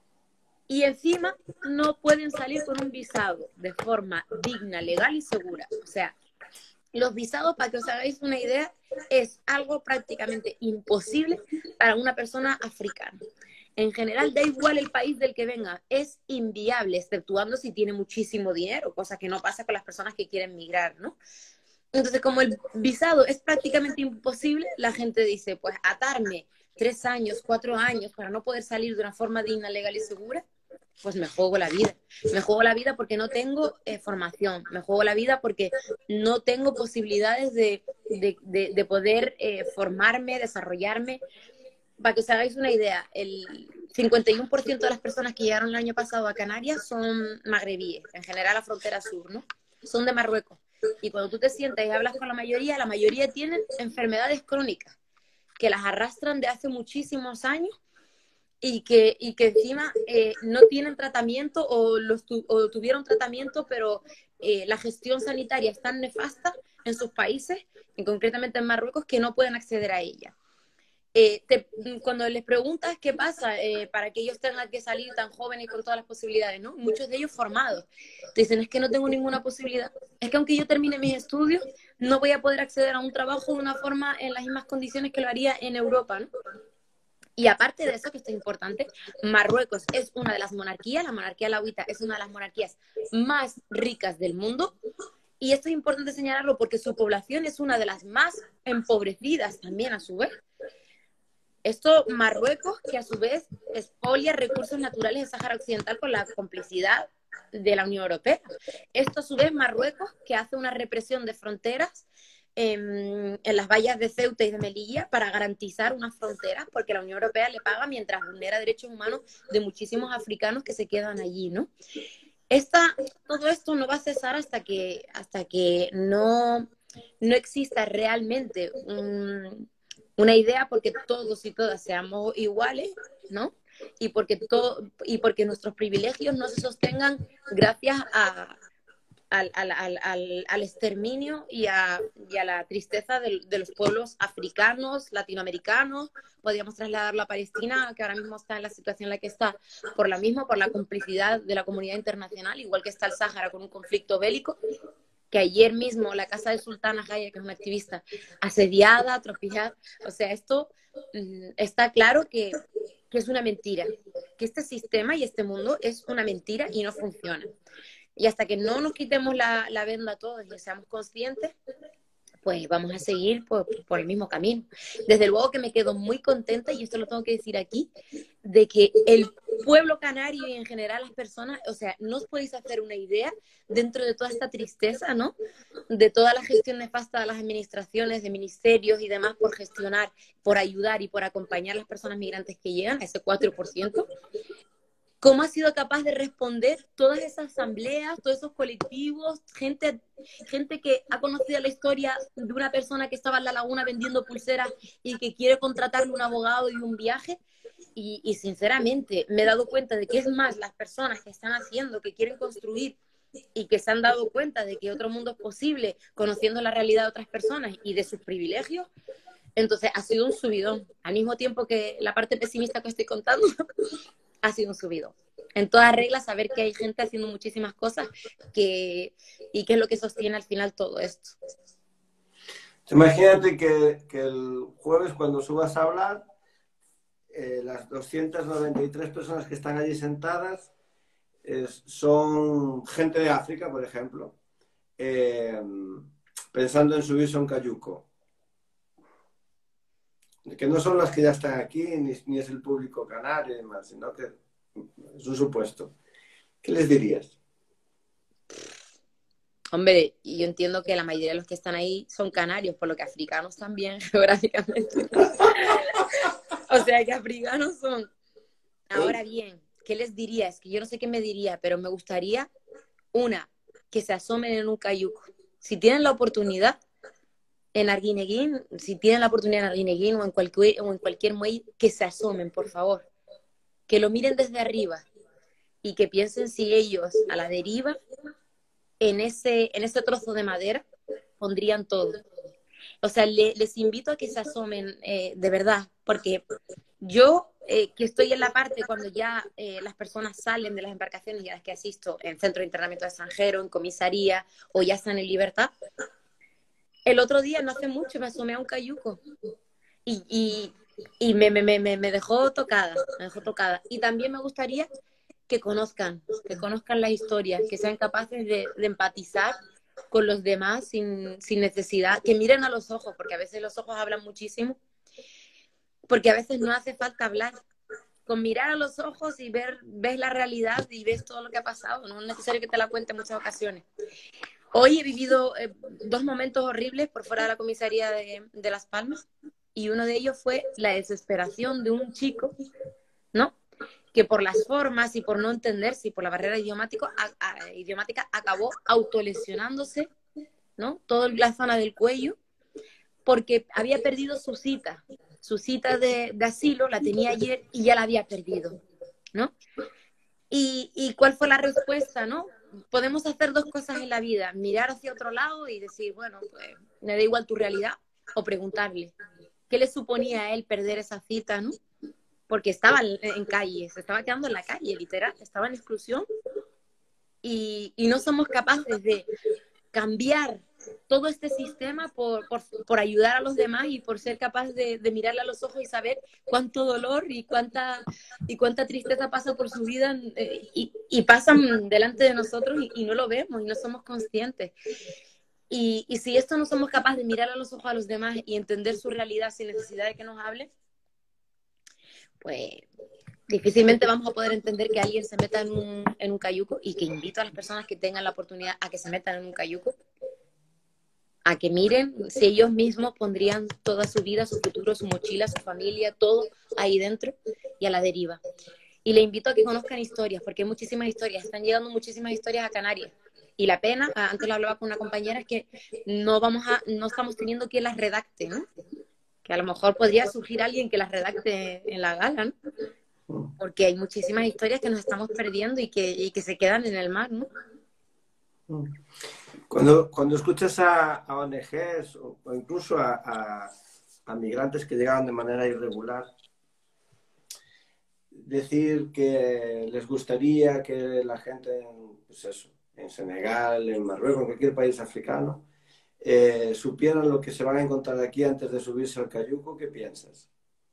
Y encima no pueden salir con un visado de forma digna, legal y segura. O sea, los visados, para que os hagáis una idea, es algo prácticamente imposible para una persona africana. En general, da igual el país del que venga, es inviable, exceptuando si tiene muchísimo dinero, cosa que no pasa con las personas que quieren migrar, ¿no? Entonces, como el visado es prácticamente imposible, la gente dice, pues atarme 3 años, 4 años para no poder salir de una forma digna, legal y segura, pues me juego la vida. Me juego la vida porque no tengo formación, me juego la vida porque no tengo posibilidades de poder formarme, desarrollarme. Para que os hagáis una idea, el 51% de las personas que llegaron el año pasado a Canarias son magrebíes, en general a la frontera sur, ¿no? Son de Marruecos. Y cuando tú te sientas y hablas con la mayoría tienen enfermedades crónicas que las arrastran de hace muchísimos años y que encima no tienen tratamiento o tuvieron tratamiento, pero la gestión sanitaria es tan nefasta en sus países, y concretamente en Marruecos, que no pueden acceder a ella. Cuando les preguntas qué pasa para que ellos tengan que salir tan jóvenes y con todas las posibilidades, ¿no? Muchos de ellos formados te dicen, es que no tengo ninguna posibilidad, es que aunque yo termine mis estudios no voy a poder acceder a un trabajo de una forma en las mismas condiciones que lo haría en Europa, ¿no? Y aparte de eso, que esto es importante, Marruecos es una de las monarquías, la monarquía alauita es una de las monarquías más ricas del mundo. Y esto es importante señalarlo porque su población es una de las más empobrecidas también a su vez. Esto, Marruecos, que a su vez expolia recursos naturales del Sáhara Occidental con la complicidad de la Unión Europea. Esto, a su vez, Marruecos, que hace una represión de fronteras en las vallas de Ceuta y de Melilla para garantizar unas fronteras, porque la Unión Europea le paga mientras vulnera derechos humanos de muchísimos africanos que se quedan allí, ¿no? Todo esto no va a cesar hasta que no exista realmente una idea porque todos y todas seamos iguales, ¿no? Y porque nuestros privilegios no se sostengan gracias al exterminio y a la tristeza de los pueblos africanos, latinoamericanos. Podríamos trasladarlo a Palestina, que ahora mismo está en la situación en la que está, por la complicidad de la comunidad internacional, igual que está el Sáhara con un conflicto bélico, que ayer mismo la casa de Sultana Jaya, que es una activista, asediada, atropellada. O sea, esto está claro que es una mentira, que este sistema y este mundo es una mentira y no funciona. Y hasta que no nos quitemos la venda todos y seamos conscientes, pues vamos a seguir por el mismo camino. Desde luego que me quedo muy contenta, y esto lo tengo que decir aquí, de que el pueblo canario y en general las personas, o sea, no os podéis hacer una idea dentro de toda esta tristeza, ¿no? De toda la gestión nefasta de las administraciones, de ministerios y demás por gestionar, por ayudar y por acompañar a las personas migrantes que llegan, a ese 4%. ¿Cómo ha sido capaz de responder todas esas asambleas, todos esos colectivos, gente que ha conocido la historia de una persona que estaba en la laguna vendiendo pulseras y que quiere contratarle un abogado y un viaje? Y sinceramente me he dado cuenta de que es más las personas que están haciendo, que quieren construir y que se han dado cuenta de que otro mundo es posible conociendo la realidad de otras personas y de sus privilegios. Entonces ha sido un subidón, al mismo tiempo que la parte pesimista que estoy contando. ha sido un subido. En toda regla, saber que hay gente haciendo muchísimas cosas y que es lo que sostiene al final todo esto. Imagínate que el jueves, cuando subas a hablar, las 293 personas que están allí sentadas son gente de África, por ejemplo, pensando en subirse a un cayuco. Que no son las que ya están aquí, ni es el público canario y demás, sino que es un supuesto. ¿Qué les dirías? Hombre, y yo entiendo que la mayoría de los que están ahí son canarios, por lo que africanos también, geográficamente. O sea, que africanos son. Ahora bien, ¿qué les diría? Es que yo no sé qué me diría, pero me gustaría, que se asomen en un cayuco. Si tienen la oportunidad, en Arguineguín, si tienen la oportunidad en Arguineguín o en cualquier muelle, que se asomen, por favor. Que lo miren desde arriba y que piensen si ellos, a la deriva, en ese trozo de madera, pondrían todo. O sea, les invito a que se asomen de verdad, porque yo, que estoy en la parte cuando ya las personas salen de las embarcaciones y a las que asisto en centro de internamiento de extranjero, en comisaría o ya están en libertad, el otro día, no hace mucho, me asomé a un cayuco y me dejó tocada, Y también me gustaría que conozcan las historias, que sean capaces de empatizar con los demás sin necesidad, que miren a los ojos, porque a veces los ojos hablan muchísimo, porque a veces no hace falta hablar. Con mirar a los ojos y ves la realidad y ves todo lo que ha pasado, no es necesario que te la cuente en muchas ocasiones. Hoy he vivido 2 momentos horribles por fuera de la comisaría de Las Palmas, y uno de ellos fue la desesperación de un chico, ¿no?, que por las formas y por no entenderse y por la barrera idiomática acabó autolesionándose, ¿no?, toda la zona del cuello, porque había perdido su cita de asilo, la tenía ayer y ya la había perdido, ¿no? ¿Y cuál fue la respuesta, no? Podemos hacer 2 cosas en la vida: mirar hacia otro lado y decir, bueno, pues me da igual tu realidad, o preguntarle qué le suponía a él perder esa cita, ¿no? Porque estaba en calle, se estaba quedando en la calle, literal, estaba en exclusión, y no somos capaces de cambiar todo este sistema por ayudar a los demás y por ser capaz de mirarle a los ojos y saber cuánto dolor y cuánta tristeza pasa por su vida y pasan delante de nosotros y no lo vemos y no somos conscientes. Y si esto no somos capaces de mirar a los ojos a los demás y entender su realidad sin necesidad de que nos hable, pues difícilmente vamos a poder entender que alguien se meta en un cayuco, y que invito a las personas que tengan la oportunidad a que se metan en un cayuco, a que miren si ellos mismos pondrían toda su vida, su futuro, su mochila, su familia, todo ahí dentro y a la deriva. Y le invito a que conozcan historias, porque hay muchísimas historias, están llegando muchísimas historias a Canarias. Y la pena, antes lo hablaba con una compañera, es que no estamos teniendo quien las redacte, ¿no? Que a lo mejor podría surgir alguien que las redacte en la gala, ¿no? Porque hay muchísimas historias que nos estamos perdiendo y que se quedan en el mar, ¿no? Cuando escuchas a ONGs o incluso a migrantes que llegaban de manera irregular, decir que les gustaría que la gente, pues eso, en Senegal, en Marruecos, en cualquier país africano, supieran lo que se van a encontrar aquí antes de subirse al cayuco, ¿qué piensas?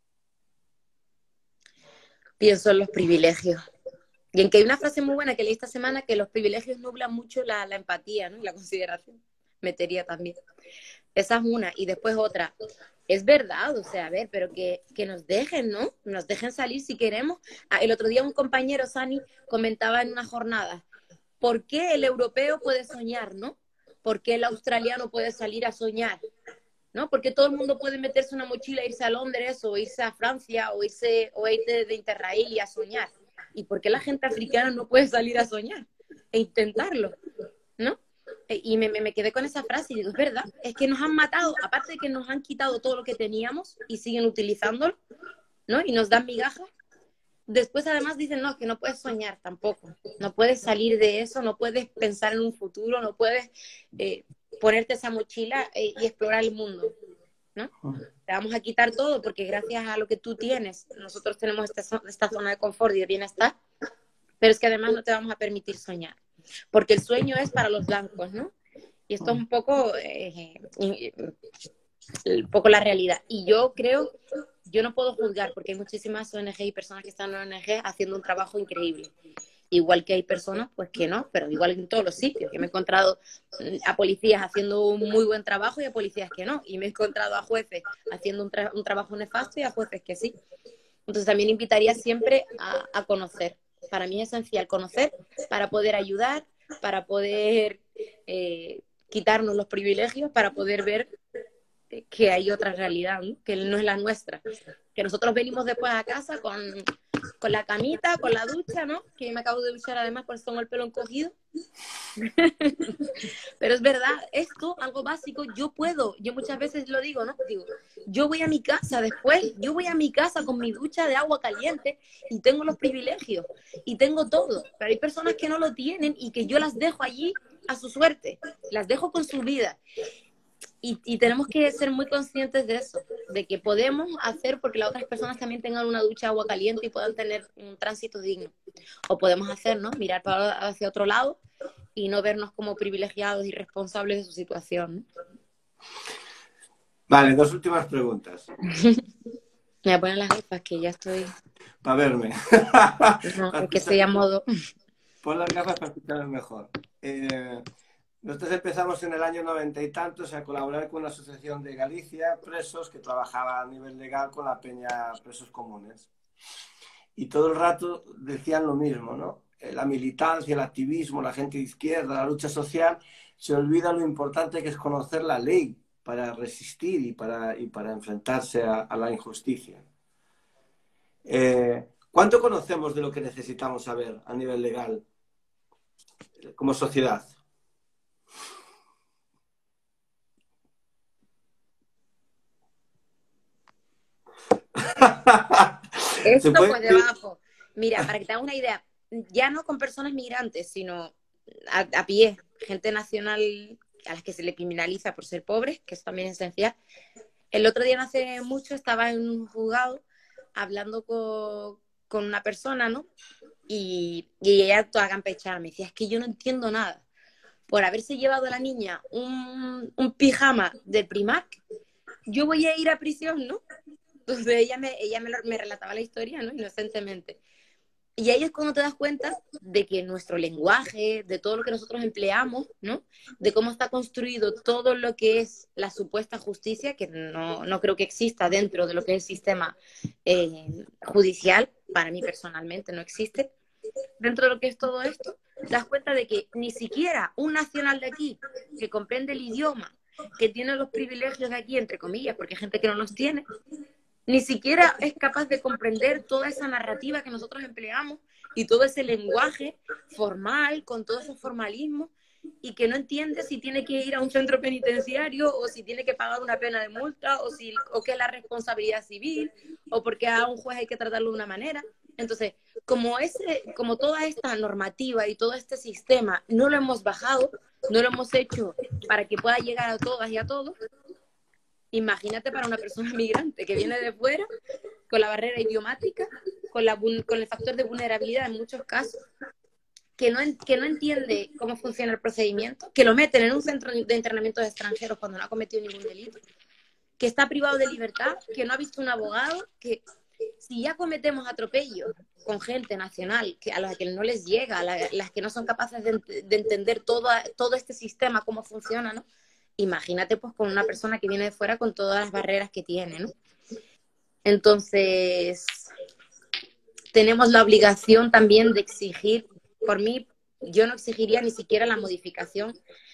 Pienso en los privilegios. Y en que hay una frase muy buena que leí esta semana, que los privilegios nublan mucho la empatía, ¿no?, y la consideración. Metería también. Esa es una. Y después otra. Es verdad, o sea, a ver, pero que nos dejen, ¿no? Nos dejen salir si queremos. El otro día un compañero, Sani, comentaba en una jornada: ¿por qué el europeo puede soñar, no? ¿Por qué el australiano puede salir a soñar? ¿No? Porque todo el mundo puede meterse una mochila e irse a Londres o irse a Francia o irse de Interrail y a soñar. ¿Y por qué la gente africana no puede salir a soñar e intentarlo? ¿No? Y me quedé con esa frase y digo, es verdad, es que nos han matado, aparte de que nos han quitado todo lo que teníamos y siguen utilizándolo, ¿no? Y nos dan migajas. Después además dicen, no, que no puedes soñar tampoco, no puedes salir de eso, no puedes pensar en un futuro, no puedes ponerte esa mochila y explorar el mundo, ¿no? te vamos a quitar todo porque gracias a lo que tú tienes, nosotros tenemos esta zona de confort y de bienestar, pero es que además no te vamos a permitir soñar, porque el sueño es para los blancos, ¿no? Y esto es un poco la realidad. Y yo creo, yo no puedo juzgar porque hay muchísimas ONG y personas que están en ONG haciendo un trabajo increíble. Igual que hay personas, pues que no, pero igual en todos los sitios. Que me he encontrado a policías haciendo un muy buen trabajo y a policías que no. Y me he encontrado a jueces haciendo un trabajo nefasto y a jueces que sí. Entonces también invitaría siempre a conocer. Para mí es esencial conocer para poder ayudar, para poder quitarnos los privilegios, para poder ver que hay otra realidad, ¿no? Que no es la nuestra. Que nosotros venimos después a casa con la camita, con la ducha, ¿no? Que me acabo de duchar además, por eso tengo el pelo encogido. Pero es verdad, esto, algo básico, yo muchas veces lo digo, ¿no? Digo, yo voy a mi casa después, yo voy a mi casa con mi ducha de agua caliente y tengo los privilegios y tengo todo. Pero hay personas que no lo tienen y que yo las dejo allí a su suerte, las dejo con su vida. Y tenemos que ser muy conscientes de eso, de que podemos hacer porque las otras personas también tengan una ducha de agua caliente y puedan tener un tránsito digno. O podemos hacer, ¿no? Mirar hacia otro lado y no vernos como privilegiados y responsables de su situación, ¿no? Vale, 2 últimas preguntas. Me voy a poner las gafas que ya estoy... Para verme. No, porque estoy a modo... Pon las gafas para escucharme mejor. Nosotros empezamos en el año 90 y tantos a colaborar con una asociación de Galicia, presos, que trabajaba a nivel legal con la peña Presos Comunes. Y todo el rato decían lo mismo, ¿no? La militancia, el activismo, la gente de izquierda, la lucha social, se olvida lo importante que es conocer la ley para resistir y para enfrentarse a la injusticia. ¿Cuánto conocemos de lo que necesitamos saber a nivel legal como sociedad? Esto pues debajo. Mira, para que te hagas una idea, ya no con personas migrantes, sino a pie, gente nacional a las que se le criminaliza por ser pobres, que eso también es esencial. El otro día, no hace mucho, estaba en un juzgado hablando con una persona, ¿no? Y ella toda campechana me decía, es que yo no entiendo nada. Por haberse llevado a la niña un pijama del Primark, yo voy a ir a prisión, ¿no? Entonces ella me relataba la historia, ¿no? Inocentemente. Y ahí es cuando te das cuenta de que nuestro lenguaje, de todo lo que nosotros empleamos, ¿no? De cómo está construido todo lo que es la supuesta justicia, que no creo que exista dentro de lo que es el sistema judicial, para mí personalmente no existe. Dentro de lo que es todo esto, te das cuenta de que ni siquiera un nacional de aquí, que comprende el idioma, que tiene los privilegios de aquí, entre comillas, porque hay gente que no los tiene, ni siquiera es capaz de comprender toda esa narrativa que nosotros empleamos y todo ese lenguaje formal, con todo ese formalismo, y que no entiende si tiene que ir a un centro penitenciario o si tiene que pagar una pena de multa o qué es la responsabilidad civil o porque a un juez hay que tratarlo de una manera. Entonces, como toda esta normativa y todo este sistema no lo hemos bajado, no lo hemos hecho para que pueda llegar a todas y a todos, imagínate para una persona migrante que viene de fuera, con la barrera idiomática, con el factor de vulnerabilidad en muchos casos, que no entiende cómo funciona el procedimiento, que lo meten en un centro de internamiento de extranjeros cuando no ha cometido ningún delito, que está privado de libertad, que no ha visto un abogado, que si ya cometemos atropellos con gente nacional a las que no les llega, a las que no son capaces de entender todo este sistema, cómo funciona, ¿no? Imagínate pues con una persona que viene de fuera con todas las barreras que tiene, ¿no? Entonces, tenemos la obligación también de exigir, por mí, yo no exigiría ni siquiera la modificación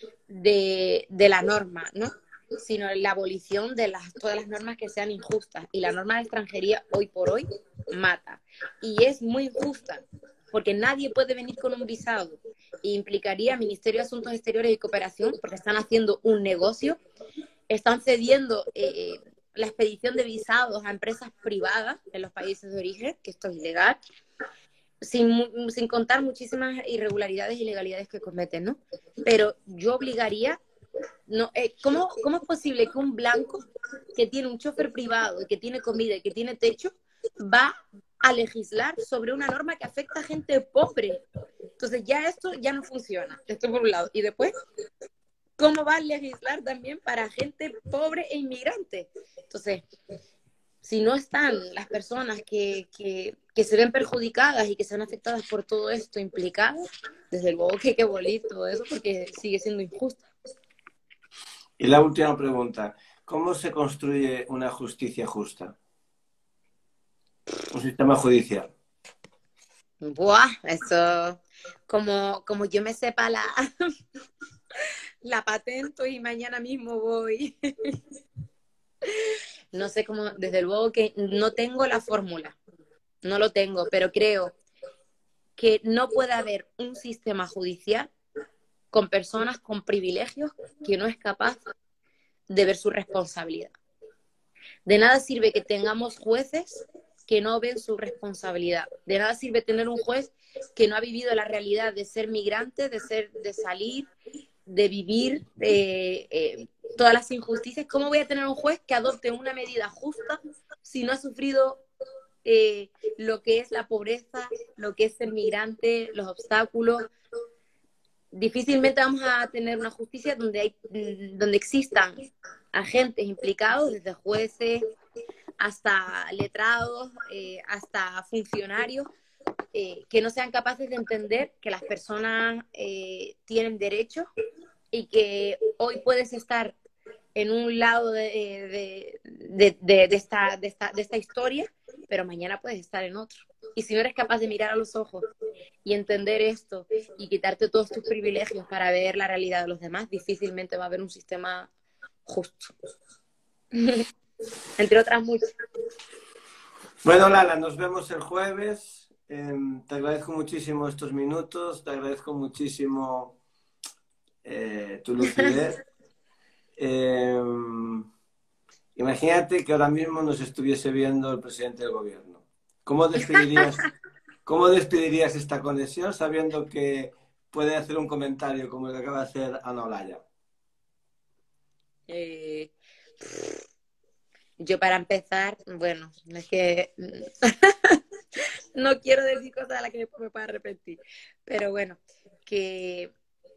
de la norma, ¿no? Sino la abolición de todas las normas que sean injustas. Y la norma de extranjería, hoy por hoy, mata. Y es muy injusta, porque nadie puede venir con un visado. Y implicaría Ministerio de Asuntos Exteriores y Cooperación, porque están haciendo un negocio, están cediendo la expedición de visados a empresas privadas en los países de origen, que esto es ilegal, sin contar muchísimas irregularidades y ilegalidades que cometen, ¿no? Pero yo obligaría No, ¿cómo es posible que un blanco que tiene un chofer privado, que tiene comida y que tiene techo, va a legislar sobre una norma que afecta a gente pobre? Entonces ya esto ya no funciona, esto por un lado. Y después, ¿cómo va a legislar también para gente pobre e inmigrante? Entonces, si no están las personas que se ven perjudicadas y que se ven afectadas por todo esto implicadas, desde luego que hay que abolir todo eso porque sigue siendo injusto. Y la última pregunta, ¿cómo se construye una justicia justa? Un sistema judicial. Buah, eso, como yo me sepa la patento y mañana mismo voy. No sé cómo, desde luego que no tengo la fórmula, no lo tengo, pero creo que no puede haber un sistema judicial con personas con privilegios que no es capaz de ver su responsabilidad. De nada sirve que tengamos jueces que no ven su responsabilidad. De nada sirve tener un juez que no ha vivido la realidad de ser migrante, de salir, de vivir todas las injusticias. ¿Cómo voy a tener un juez que adopte una medida justa si no ha sufrido lo que es la pobreza, lo que es ser migrante, los obstáculos? Difícilmente vamos a tener una justicia donde existan agentes implicados, desde jueces hasta letrados, hasta funcionarios, que no sean capaces de entender que las personas tienen derechos y que hoy puedes estar en un lado de esta historia, pero mañana puedes estar en otro. Y si no eres capaz de mirar a los ojos y entender esto y quitarte todos tus privilegios para ver la realidad de los demás, difícilmente va a haber un sistema justo. Entre otras muchas. Bueno, Lala, nos vemos el jueves. Te agradezco muchísimo estos minutos, te agradezco muchísimo tu lucidez. Imagínate que ahora mismo nos estuviese viendo el presidente del gobierno. ¿Cómo despedirías esta conexión sabiendo que puede hacer un comentario como el que acaba de hacer Ana Olaya? Yo para empezar, bueno, es que no quiero decir cosas a las que después me pueda arrepentir, pero bueno, que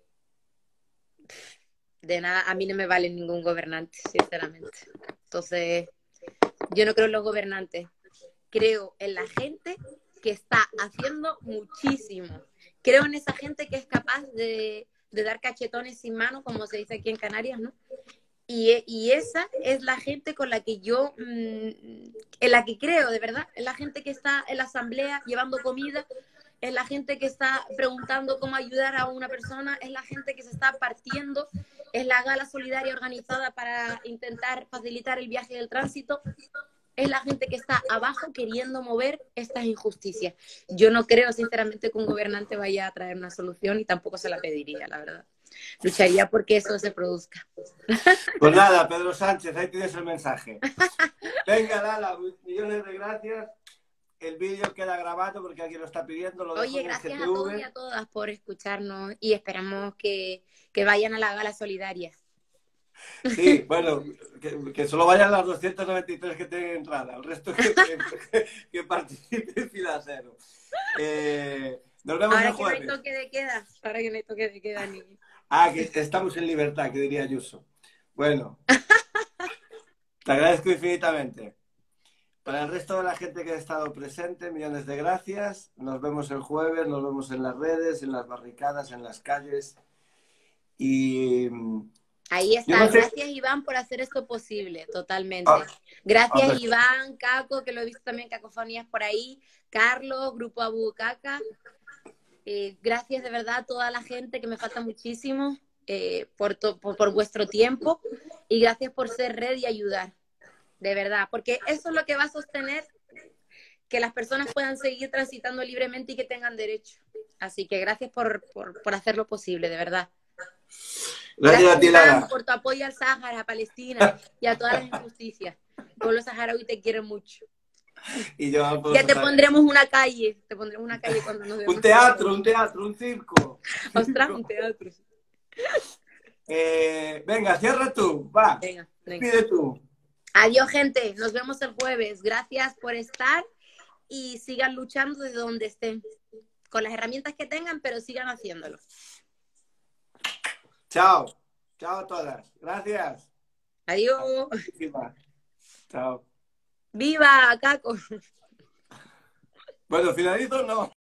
de nada, a mí no me vale ningún gobernante, sinceramente. Entonces, yo no creo en los gobernantes, creo en la gente que está haciendo muchísimo. Creo en esa gente que es capaz de dar cachetones sin mano, como se dice aquí en Canarias, ¿no? Y esa es la gente con la que yo, en la que creo, de verdad. Es la gente que está en la asamblea llevando comida, es la gente que está preguntando cómo ayudar a una persona, es la gente que se está partiendo, es la gala solidaria organizada para intentar facilitar el viaje del tránsito, es la gente que está abajo queriendo mover estas injusticias. Yo no creo, sinceramente, que un gobernante vaya a traer una solución y tampoco se la pediría, la verdad. Lucharía porque eso se produzca. Pues nada, Pedro Sánchez, ahí tienes el mensaje. Venga, Lala, millones de gracias. El vídeo queda grabado porque alguien lo está pidiendo. Oye, gracias a todos y a todas por escucharnos y esperamos que vayan a la gala solidaria. Sí, bueno, que solo vayan las 293 que tienen entrada, el resto que participen fila cero. Nos vemos el jueves. Ahora que no hay toque de queda, ni... que estamos en libertad, que diría Ayuso. Bueno, te agradezco infinitamente. Para el resto de la gente que ha estado presente, millones de gracias. Nos vemos el jueves, nos vemos en las redes, en las barricadas, en las calles. Y... ahí está. Gracias, Iván, por hacer esto posible, totalmente. Gracias, Iván, Caco, que lo he visto también, Cacofonías por ahí, Carlos, Grupo Abu Caca. Gracias de verdad a toda la gente, que me falta muchísimo, por vuestro tiempo, y gracias por ser red y ayudar, de verdad, porque eso es lo que va a sostener que las personas puedan seguir transitando libremente y que tengan derecho. Así que gracias por hacerlo posible, de verdad. Gracias a ti, Lara, por tu apoyo al Sáhara, a Palestina y a todas las injusticias. El pueblo saharaui te quiere mucho. Y yo ya te pondremos una calle. Te pondremos una calle cuando nos veamos. Un teatro, un circo. Ostras, un teatro. Venga, cierra tú, va. Venga, venga. Pide tú. Adiós, gente. Nos vemos el jueves. Gracias por estar y sigan luchando desde donde estén. Con las herramientas que tengan, pero sigan haciéndolo. Chao. Chao a todas. Gracias. Adiós. Chao. ¡Viva, Caco! Bueno, finalizo, no.